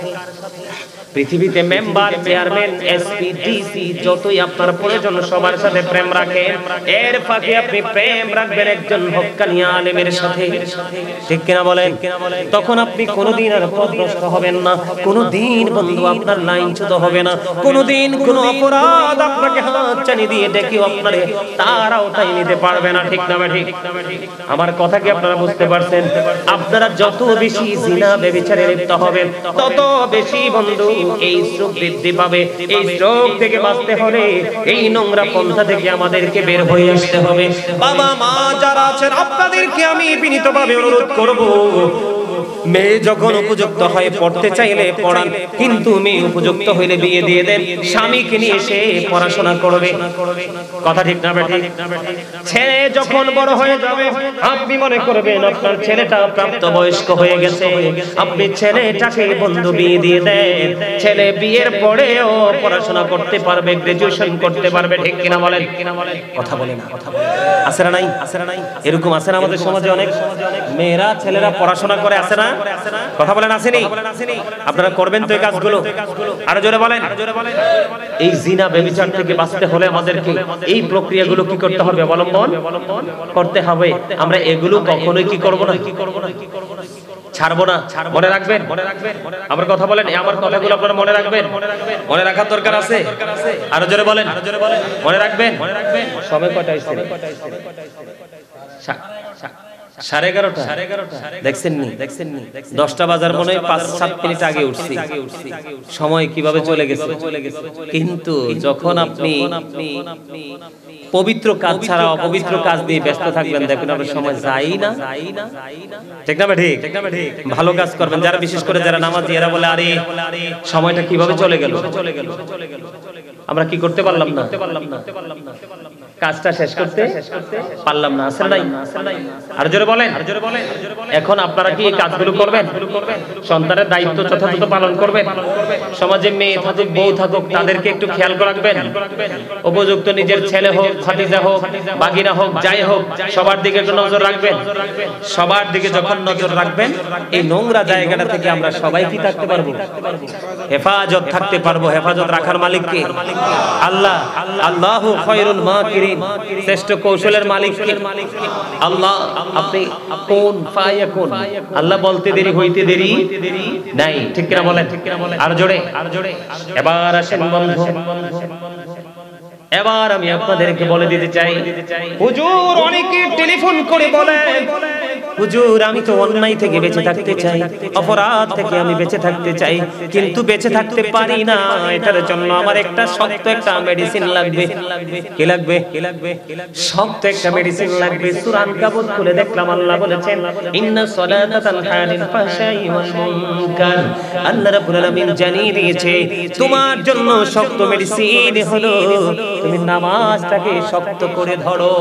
Speaker 1: পৃথিবীতে মেম্বার, চেয়ারম্যান, এসপি, ডিসি, যতই আপনার প্রয়োজন সবার সাথে প্রেম রাখেন, এর ফাঁকে আপনি প্রেম রাখবেন একজন হক্কানি আলেমের সাথে, ঠিক কিনা বলেন? তখন আপনি কোনোদিন আর পথভ্রষ্ট হবেন না, কোনোদিন বন্ধু আপনার লাইনচ্যুত হবে না, কোনোদিন কোনো অপরাধ আপনাকে হাতছানি দিয়ে ডেকেও আপনারে তার আওতায় নিতে পারবে না, ঠিক না ঠিক? আমার কথা কি আপনারা বুঝতে পারছেন? আপনারা যত বেশি জিনা ব্যভিচারে লিপ্ত হবেন, তত বেশি বন্ধু এই স্ট্রোক বৃদ্ধি পাবে। এই স্ট্রোক থেকে বাঁচতে হলে এই নোংরা পন্থা থেকে আমাদেরকে বের হয়ে আসতে হবে। বাবা মা যারা আছেন, আপনাদেরকে আমি বিনীতভাবে অনুরোধ করব, মেয়ে যখন উপযুক্ত হয় পড়তে চাইলে পড়ান, কিন্তু মেয়ে উপযুক্ত হইলে বিয়ে দিয়ে দেন, স্বামীকে নিয়ে সে পড়াশোনা করবে। কথা ঠিক না বেঠিক? ছেলে যখন বড় হয়ে যাবে আপনি মনে করবেন আপনার ছেলেটা প্রাপ্তবয়স্ক হয়ে গেছে, আপনি ছেলেটাকে বন্ধু বিয়ে দিয়ে দেন, ছেলে বিয়ের পরেও পড়াশোনা করতে পারবে, গ্রাজুয়েশন করতে পারবে। ঠিক কিনা বলেন? কথা বলে না, কথা বলে আছে না নাই? আছে না নাই? এরকম আছে না আমাদের সমাজে? অনেক মেয়েরা ছেলেরা পড়াশোনা করে, আছে না? কথা বলেন আসেনি? আপনারা করবেন তো এই কাজগুলো? আরো জোরে বলেন। এই জিনা ব্যভিচার থেকে বাঁচতে হলে আমাদেরকে এই প্রক্রিয়াগুলো কি করতে হবে? অবলম্বন করতে হবে। আমরা এগুলো কখনোই কি করব না, কি করব না, ছাড়বো না। মনে রাখবেন, মনে রাখবেন আমার কথা বলেন, আমার কথাগুলো আপনারা মনে রাখবেন। মনে রাখার দরকার আছে। আরো জোরে বলেন, আরো জোরে বলেন। মনে রাখবেন, মনে রাখবেন। সময় কয়টা হইছে? সাড়ে এগারোটা। দেখছেন নি? দেখছেন নি? দশটা বাজার মনে হয় পাঁচ সাত মিনিট আগে উঠছি। সময় কিভাবে চলে গেছে। কিন্তু যখন আপনি পবিত্র কাজ ছাড়া অপবিত্র কাজ দিয়ে ব্যস্ত থাকবেন, দেখুন আপনার সময় যাই না। ঠিক না ঠিক? ভালো কাজ করবেন। যারা বিশেষ করে যারা নামাজি, এরা বলে আরে সময়টা কিভাবে চলে গেল। আমরা কি করতে পারলাম না, কাজটা শেষ করতে পারলাম না। আসলে নাই? আর জোরে বলেন। এখন আপনারা কি এই কাজগুলো করবেন? সন্তানের দায়িত্ব যথাযথ পালন করবেন। সমাজে মেয়ে থাকুক, বউ থাকুক, তাদেরকে একটু খেয়াল রাখবেন। উপযুক্ত নিজের ছেলে হোক, ভাতিজা হোক, বাগিনা হোক, যাই হোক, সবার দিকে একটু নজর রাখবেন। সবার দিকে যখন নজর রাখবেন, এই নোংরা জায়গাটা থেকে আমরা সবাই কি থাকতে পারবো? হেফাজত থাকতে পারবো। হেফাজত রাখার মালিক কে? আল্লাহ। আল্লাহু খায়রুল মাকিরিন, শ্রেষ্ঠ কৌশলের মালিক কে? আল্লাহ। আপনি কোন ফায়াকুন, আল্লাহ বলতে দেরি হইতে দেরি নাই। ঠিক কিনা বলেন? আর জোরে, আর জোরে। এবার আসেন বন্ধু, এবার আমি আপনাদেরকে বলে দিতে চাই, হুজুর অনেকে টেলিফোন করে বলে, হুজুর আমি তো অন্যায় থেকে বেঁচে থাকতে চাই, অপরাধ থেকে আমি বেঁচে থাকতে চাই, কিন্তু বেঁচে থাকতে পারি না। এটার জন্য আমার একটা শক্ত একটা মেডিসিন লাগবে। কি লাগবে? শক্ত একটা মেডিসিন লাগবে। সূরা আনকাবুত খুলে দেখলাম আল্লাহ বলেছেন, ইন্না সলাতা তানহা আনিল ফাহশাই ওয়াল মুনকার। আল্লাহ রাব্বুল আলামিন জানিয়ে দিয়েছে তোমার জন্য শক্ত মেডিসিন হলো তুমি নামাজটাকে শক্ত করে ধরো।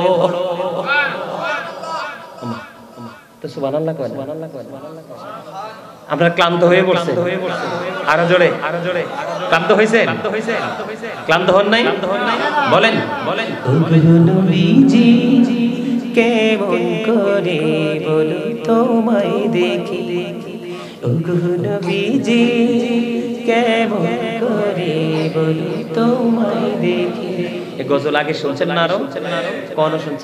Speaker 1: তো সুবহানাল্লাহ কয়, সুবহানাল্লাহ কয়। আপনারা ক্লান্ত হয়ে পড়ছে? আরো জোরে, আরো জোরে। ক্লান্ত হইছেন? ক্লান্ত হন নাই? বলেন, বলেন। নবীজি কেমন করে বলো তোমায় দেখি, ওগো নবীজি কেমন করে বলো তোমায় দেখি। এই গজল আগে শুনছেন না? আরো কোন শুনছে?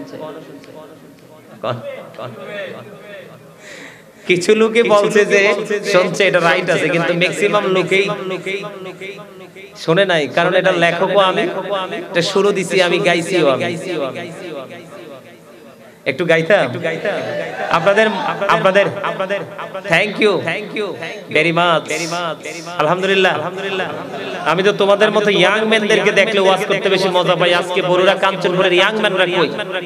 Speaker 1: কিছু লোকে বলছে যে শুনছে, এটা রাইট আছে, কিন্তু ম্যাক্সিমাম লোকেই শুনে নাই। কারণ এটা লেখকও আমি, এটা শুরু দিছি আমি, গাইছিও আমি। একটু গাইতাম আপনাদের আপনাদের আপনাদের thank you, thank you very much, আলহামদুলিল্লাহ, আলহামদুলিল্লাহ। আমি তো তোমাদের মতো ইয়াং ম্যানদেরকে দেখলে ওয়াজ করতে বেশি মজা পাই। আজকে বড়ুরা কাঞ্চনপুরের ইয়াং ম্যানরা কই?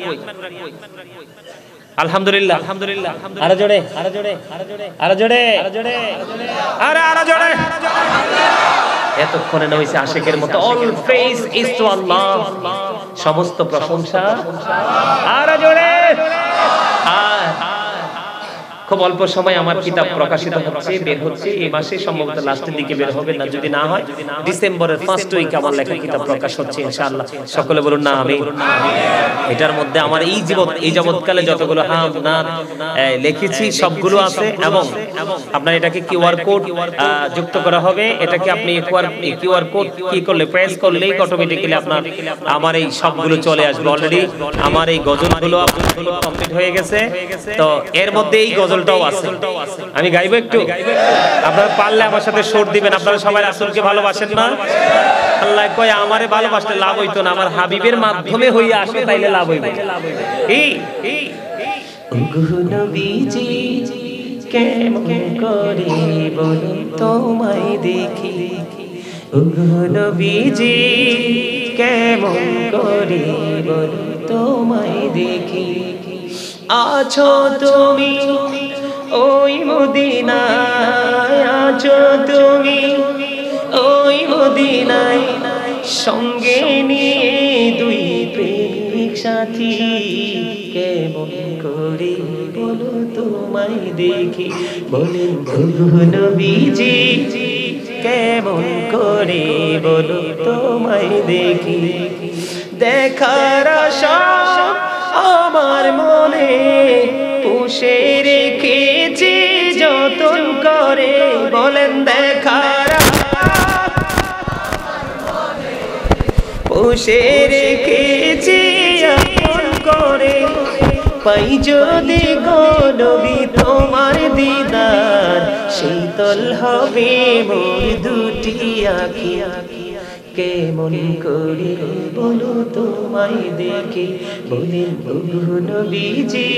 Speaker 1: আলহামদুলিল্লাহ, আলহামদুলিল্লাহ। আরো জোরে, আরো জোরে, আরো জোরে, আরো জোরে, আরো জোরে, আরে আরো জোরে। এতক্ষণে না হইছে আশিকের মতো, all praise is to Allah, সমস্ত প্রশংসা। আরো জোরে। খুব অল্প সময় আমার কিতাব প্রকাশিত হচ্ছে, বের হচ্ছে। এই মাসে সম্ভবত লাস্টের দিকে বের হবে, না যদি না হয় ডিসেম্বরের ফার্স্ট উইক আমার লেখা কিতাব প্রকাশ হচ্ছে ইনশাআল্লাহ। সকলে বলুন না আমিন। এটার মধ্যে আমার এই জীবন এই জগৎকালে যতগুলো হাম নাত লিখেছি সবগুলো আছে, এবং আপনার এটাকে কিউআর কোড যুক্ত করা হবে। এটাকে আপনি কিউআর কোড কি করলে, প্রেস করলেই অটোমেটিক্যালি আপনার আমার এই সবগুলো চলে আসবে। অলরেডি আমার এই গজলগুলো কমপ্লিট হয়ে গেছে, তো এর মধ্যে এই গজল আছে। আমি গাইবো একটু, আপনারা পারলে আমার সাথে সুর দিবেন। আপনারা সবাই রাসূলকে ভালোবাসেন না? আল্লাহ কয় আমারে ভালোবাসলে লাভ হইতো না, আমার হাবিবের মাধ্যমে হইয়া আসে তাইলে লাভ হইবে। এই ওগো নবীজি কেমন করে বলো তোমায় দেখি, ওগো নবীজি কেমন করে বলো তোমায় দেখি। আছো তুমি ওই মদিনায় আছো তুমি, ওই মদিনায় সঙ্গে নিয়ে দুই প্রেমিক সাথী। কেমন করে বলো তোমায় দেখি, বলেন নবীজি কেমন করে বলো তোমায় দেখি। দেখার আশা আমার মনে পুষে রেখেছি যতন করে, বলেন দেখার পুষে রেখেছি আপন করে। পাই যদি গো নবী তোমার দিদার, শীতল হবে মোর দুটি আঁখি। কেমন করে বলো তোমায় দেখি, বলেন নবীজি।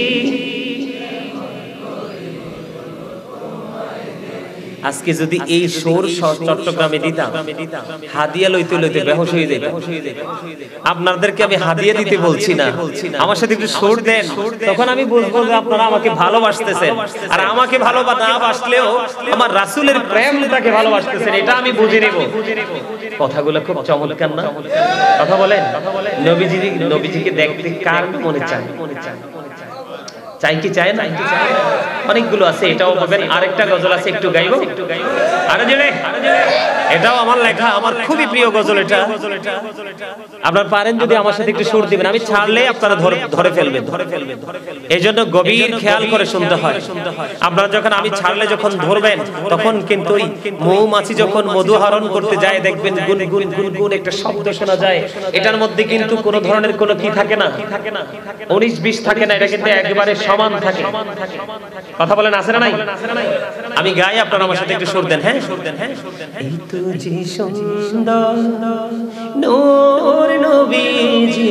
Speaker 1: আজকে যদি এই সুর চট্টগ্রামে দিতাম, হাদিয়া লইতে লইতে বেহুশ হয়ে যেত। আপনাদেরকে আমি হাদিয়া দিতে বলছি না, আমার সাথে একটু সুর দেন, তখন আমি বুঝবো যে আপনারা আমাকে ভালোবাসতেছেন। আর আমাকে ভালোবাসা না বাসলেও আমার রাসূলের প্রেমটাকে ভালোবাসতেছেন, এটা আমি বুঝে নেব। কথাগুলো খুব চমৎকার না? কথা বলেন। নবীজি নবীজিকে দেখতে কার মনে চায়? চাই কি চায় না? অনেকগুলো আছে, এটাও বলবেন। আরেকটা গজল আছে, একটু গাইবো। আরে জেনে, এটাও আমার লেখা, আমার খুবই প্রিয় গজল এটা। আপনারা পারেন যদি আমার সাথে একটু সুর দিবেন, আমি ছাড়লে আপনারা ধরে ফেলবেন। এই জন্য গভীর খেয়াল করে শুনতে হয়। আপনারা যখন আমি ছাড়লে যখন ধরবেন, তখন কিন্তু ওই মৌমাছি যখন মধু হরণ করতে যায়, দেখবেন গুন গুন গুন গুন একটা শব্দ শোনা যায়। এটার মধ্যে কিন্তু কোনো ধরনের কোনো কি থাকে না, উনিশ বিশ থাকে না, এটা কিন্তু একেবারে সমান থাকে। কথা বলেন, আছে না নাই? আমি গাই, আপনারা আমার সাথে একটু সুর দেন। হ্যাঁ, সুর দেন। হ্যাঁ, এই তো যে সুন্দর নূর নবীজি,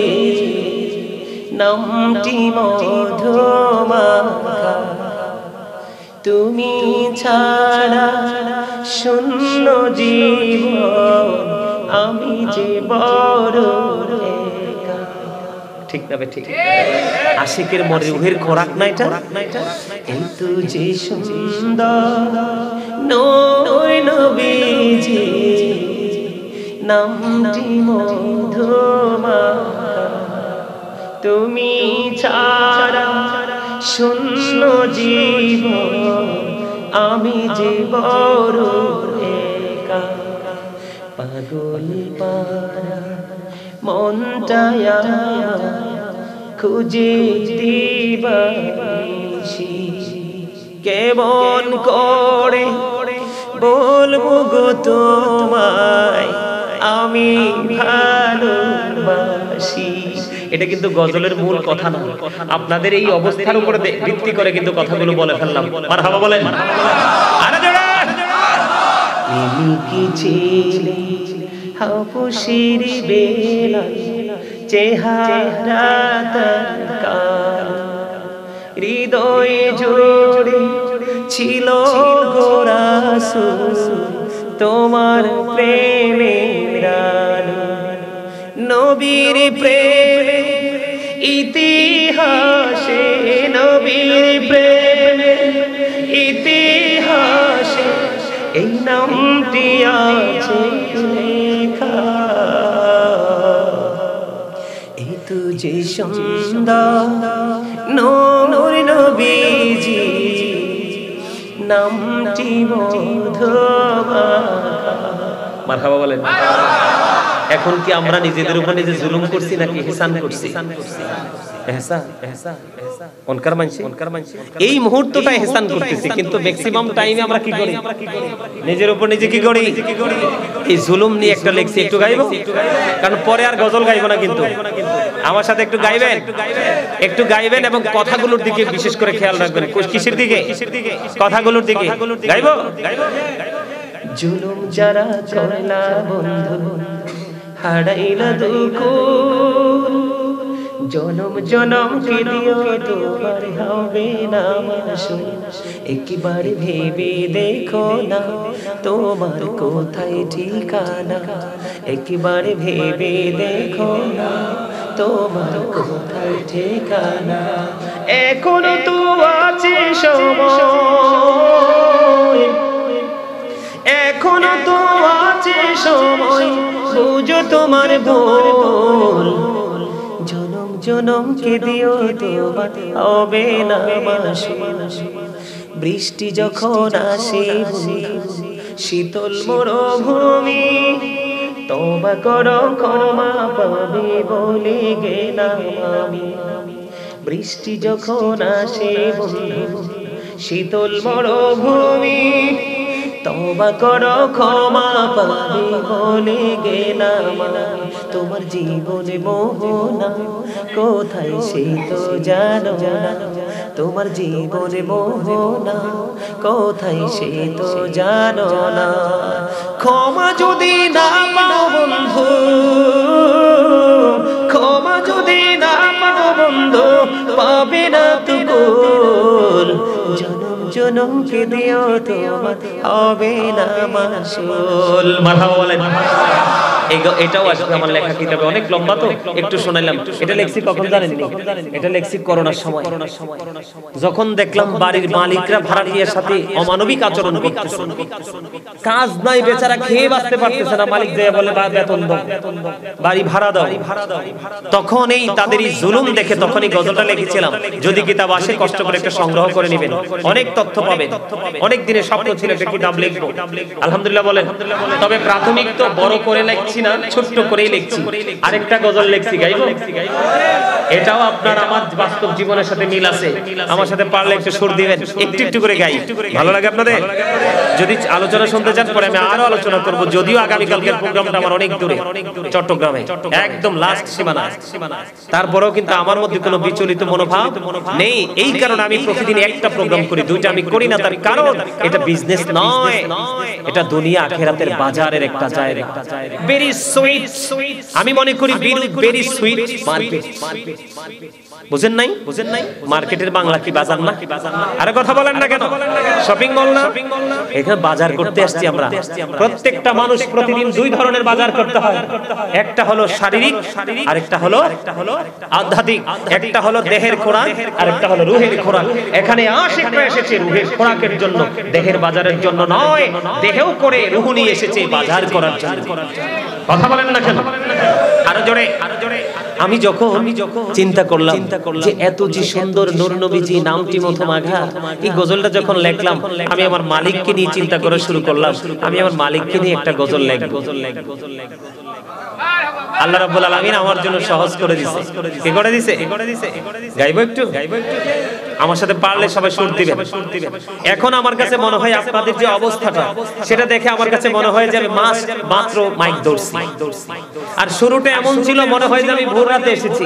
Speaker 1: নামটি মধুমাখা, তুমি ছাড়া শূন্য জীবন, আমি যে বড় একা। ঠিক না? ঠিক। আশিকের মরে রুহের খোরাক না এটা? এই তো যে সুন্দর নূর নবীজি, নামটি মধুমাখা, তুমি ছাড়া শূন্য জীবন, আমি যে বড় একা। পাগল পারা মনটায়া খুঁজে দিবানিশি, কেমন করে বলবো গো তোমায় আমি ভালোবাসি। এটা কিন্তু গজলের মূল কথা না, আপনাদের এই অবস্থার উপরে ভিত্তি করে কিন্তু কথাগুলো বলে ফেললাম। মারহাবা বলেন। আরে জোরে। তুমি কি ছিলে হাফসির বেলা, চেহারা তার হৃদয়ে জোড়ে ছিল গো রাসূল, তোমার প্রেমের আলো। নবীর প্রেমে ইতিহাসে, নবীর প্রেমে ইতিহাসে এই নামটি আছে লেখা। এই তো যে সুন্দর নূর নবীজি, নামটি মধুমাখা। মারহাবা বলেন। এখন কি আমরা নিজেদের উপর নিজে জুলুম করছি নাকি ইহসান করছি? এই মুহূর্তটা ইহসান করতেছি, কিন্তু ম্যাক্সিমাম টাইমে আমরা কি করি? নিজের উপর নিজে কি করি? এই জুলুম নিয়ে একটা লেখছি, একটু গাইবো, কারণ পরে আর গজল গাইবো না। কিন্তু আমার সাথে একটু গাইবেন, একটু গাইবেন এবং কথাগুলোর দিকে বিশেষ করে খেয়াল রাখবেন। কিসের দিকে? কথাগুলোর দিকে গাইবো। জুলুম যারা করলা বন্ধু, হারাইলা দুঃখ, জনম জনম কে দিও তোমার হবে না মাসুম। একবার ভেবে দেখো না তোমার কোথায় ঠিকানা, একবার ভেবে দেখো না তোমার কোথায় ঠিকানা এখনো তো আছে সময় এখনো তো আছে সময় বুঝো তোমার ভুল জনম জনম কে দিও তোমার হবে না মাসুল বৃষ্টি যখন আসে শীতল মরুভূমি তওবা করো ক্ষমা পাবে বলে গেলাম আমি বৃষ্টি যখন আসে শীতল মরুভূমি তওবা করো ক্ষমা পাবে বলে গেলাম আমি তোমার জীবনে মোহনা কোথায় সে তো জানো না তোমার জীবনে মোহনা কোথায় সে তো জানো না ক্ষমা যদি না পাও বন্ধু ক্ষমা যদি না পাও বন্ধু পাবে না তুকুল জনম জনম কে দিও তোমার হবে না মাসুল মারহাবা বলেন এটাও আসবে আমার লেখা কিতাবে অনেক লম্বা তো একটু শোনাইলাম এটা লেখছি কখন জানেন এটা লেখছি করোনার সময় যখন দেখলাম বাড়ির মালিকরা ভাড়াটিয়ার সাথে অমানবিক আচরণ করতেছে কাজ নাই বেচারা খেয়ে বাঁচতে পারতেছে না মালিক দেয়া বলে বেতন দাও বাড়ি ভাড়া দাও তখন এই তাদের এই জুলুম দেখে তখনই গজলটা লিখেছিলাম যদি কিতাব আসে কষ্ট করে একটা সংগ্রহ করে নেবেন অনেক তথ্য পাবেন অনেক দিনের স্বপ্ন ছিল একটা কিতাব লিখবো আলহামদুলিল্লাহ বলেন তবে প্রাথমিক তো বড় করে লিখছি না ছোট করেই লিখছি আরেকটা গজল লিখছি গাইবো এটাও আপনার আমার বাস্তব জীবনের সাথে মিল আছে আমার সাথে পারলে একটু সুর দিবেন একটু একটু করে গাই ভালো লাগে আপনাদের যদি আলোচনা শুনতে চান পরে আমি আরো আলোচনা করব যদিও আগামী কালকের প্রোগ্রামটা আমার অনেক দূরে চট্টগ্রামে একদম লাস্ট সীমানা তারপরেও কিন্তু আমার মধ্যে কোনো বিচলিত মনোভাব নেই এই কারণে আমি প্রতিদিন একটা প্রোগ্রাম করি দুইটা আমি করি না তার কারণ এটা বিজনেস নয় এটা দুনিয়া আখিরাতের বাজারের একটা জায়গা ভেরি সুইট আমি মনে করি ভেরি সুইট মার্কেট বুঝেন নাই বুঝেন নাই মার্কেটের বাংলা কি বাজার না আরে কথা বলেন না কেন শপিং মল না এখানে বাজার করতে আসছি আমরা প্রত্যেকটা মানুষ প্রতিদিন দুই ধরনের বাজার করতে হয় একটা হলো শারীরিক আরেকটা হলো আধ্যাত্মিক একটা হলো দেহের খোরাক আরেকটা হলো রূহের খোরাক এখানে আশিকরা এসেছে রূহের খোরাকের জন্য দেহের বাজারের জন্য নয় দেহেও করে রূহ নিয়ে এসেছে বাজার করার জন্য কথা বলেন না কেন আরো জোরে আরো জোরে আমি যখন আমি যখন চিন্তা করলাম যে এত যে সুন্দর নূর নবীজি নামটি মধ্যম আঘাত এই গজলটা যখন লিখলাম আমি আমার মালিককে নিয়ে চিন্তা করা শুরু করলাম আমি আমার মালিককে নিয়ে একটা গজল লিখব গজল লিখব গজল লিখব আল্লাহ রাব্বুল আলামিন আমার জন্য সহজ করে দিয়েছে কি করে দিয়েছে কি করে দিয়েছে গাইবো একটু গাইবো একটু আমার সাথে পারলে সবাই সুর দিবেন এখন আমার কাছে মনে হয় আপনাদের যে অবস্থাটা সেটা দেখে আমার কাছে মনে হয় যে আমি মাস মাত্র মাইক ধরছি আর শুরুটা এমন ছিল মনে হয় যে আমি ভোর রাতে এসেছি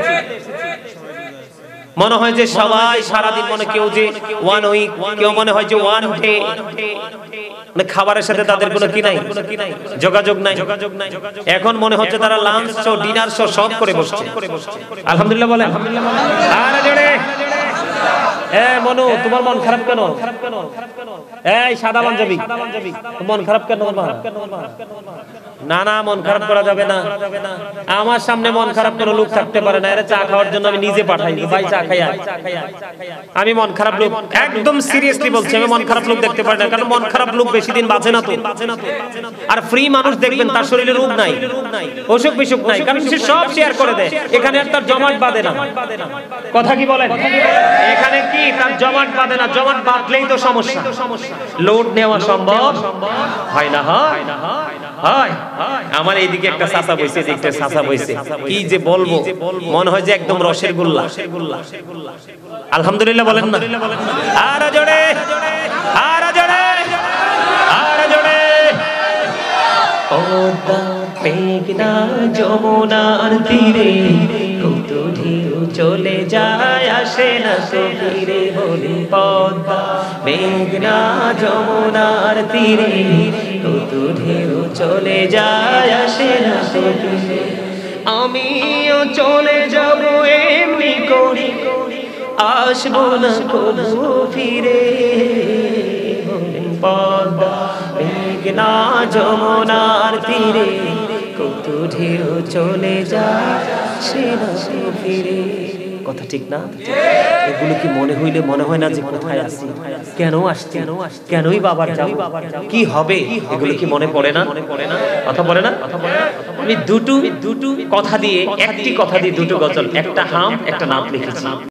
Speaker 1: মনে হয় যে সবাই সারা দিন মনে কেউ যে ওয়ান উইক কেউ মনে হয় যে ওয়ান ডে মানে খাবারের সাথে তাদের কোনো কি নাই যোগাযোগ নাই এখন মনে হচ্ছে তারা লাঞ্চ শো ডিনার শো সব করে বসছে আলহামদুলিল্লাহ বলেন আরে জোরে এ মনু তোমার মন খারাপ কেন এই সাদা পাঞ্জাবি মন খারাপ কেন না না মন খারাপ করা যাবে না আমার সামনে মন খারাপ কোনো লোক থাকতে পারে না এরা চা খাওয়ার জন্য আমি নিজে পাঠাই ভাই চা খাই আমি মন খারাপ লোক একদম সিরিয়াসলি বলছি আমি মন খারাপ লোক দেখতে পারি না কারণ মন খারাপ লোক বেশি দিন বাঁচে না তো আর ফ্রি মানুষ দেখবেন তার শরীরে রোগ নাই অসুখ বিসুখ নাই কারণ সে সব শেয়ার করে দেয় এখানে আর তার জমাট বাঁধে না কথা কি বলেন এখানে কি তার জমাট বাঁধে না জমাট বাঁধলেই তো সমস্যা লোড নেওয়া সম্ভব হয় না হয় না হয় আমার এইদিকে একটা সাসা বইছে একটা সাসা বইছে কি যে বলবো মনে হয় যে একদম রসের গোল্লা আলহামদুলিল্লাহ বলেন না আর জোরে আর জোরে আর জোরে পদ্মা মেঘনা যমুনার তীরে কত ঢেউ চলে যায় আসে না তো ফিরে বলি পদ্মা মেঘনা যমুনার তীরে কত ঢেউ চলে যায় আসে না তো ফিরে আমিও চলে যাব এমনি করে আসবো না কবু ফিরে বলি পদ্মা মেঘনা যমুনার তীরে কত ঢেউ চলে যায় সে না ফিরে। কথা ঠিক না? এগুলো কি মনে হইলে মনে হয় না যে কোথায় আসছি, কেন আসছি, কেনই বাবার যাব, কি হবে, এগুলো কি মনে পড়ে না? কথা বলে না? আমি দুটো দুটো কথা দিয়ে একটি কথা দিয়ে দুটো গজল, একটা হাম একটা নাত লিখেছি।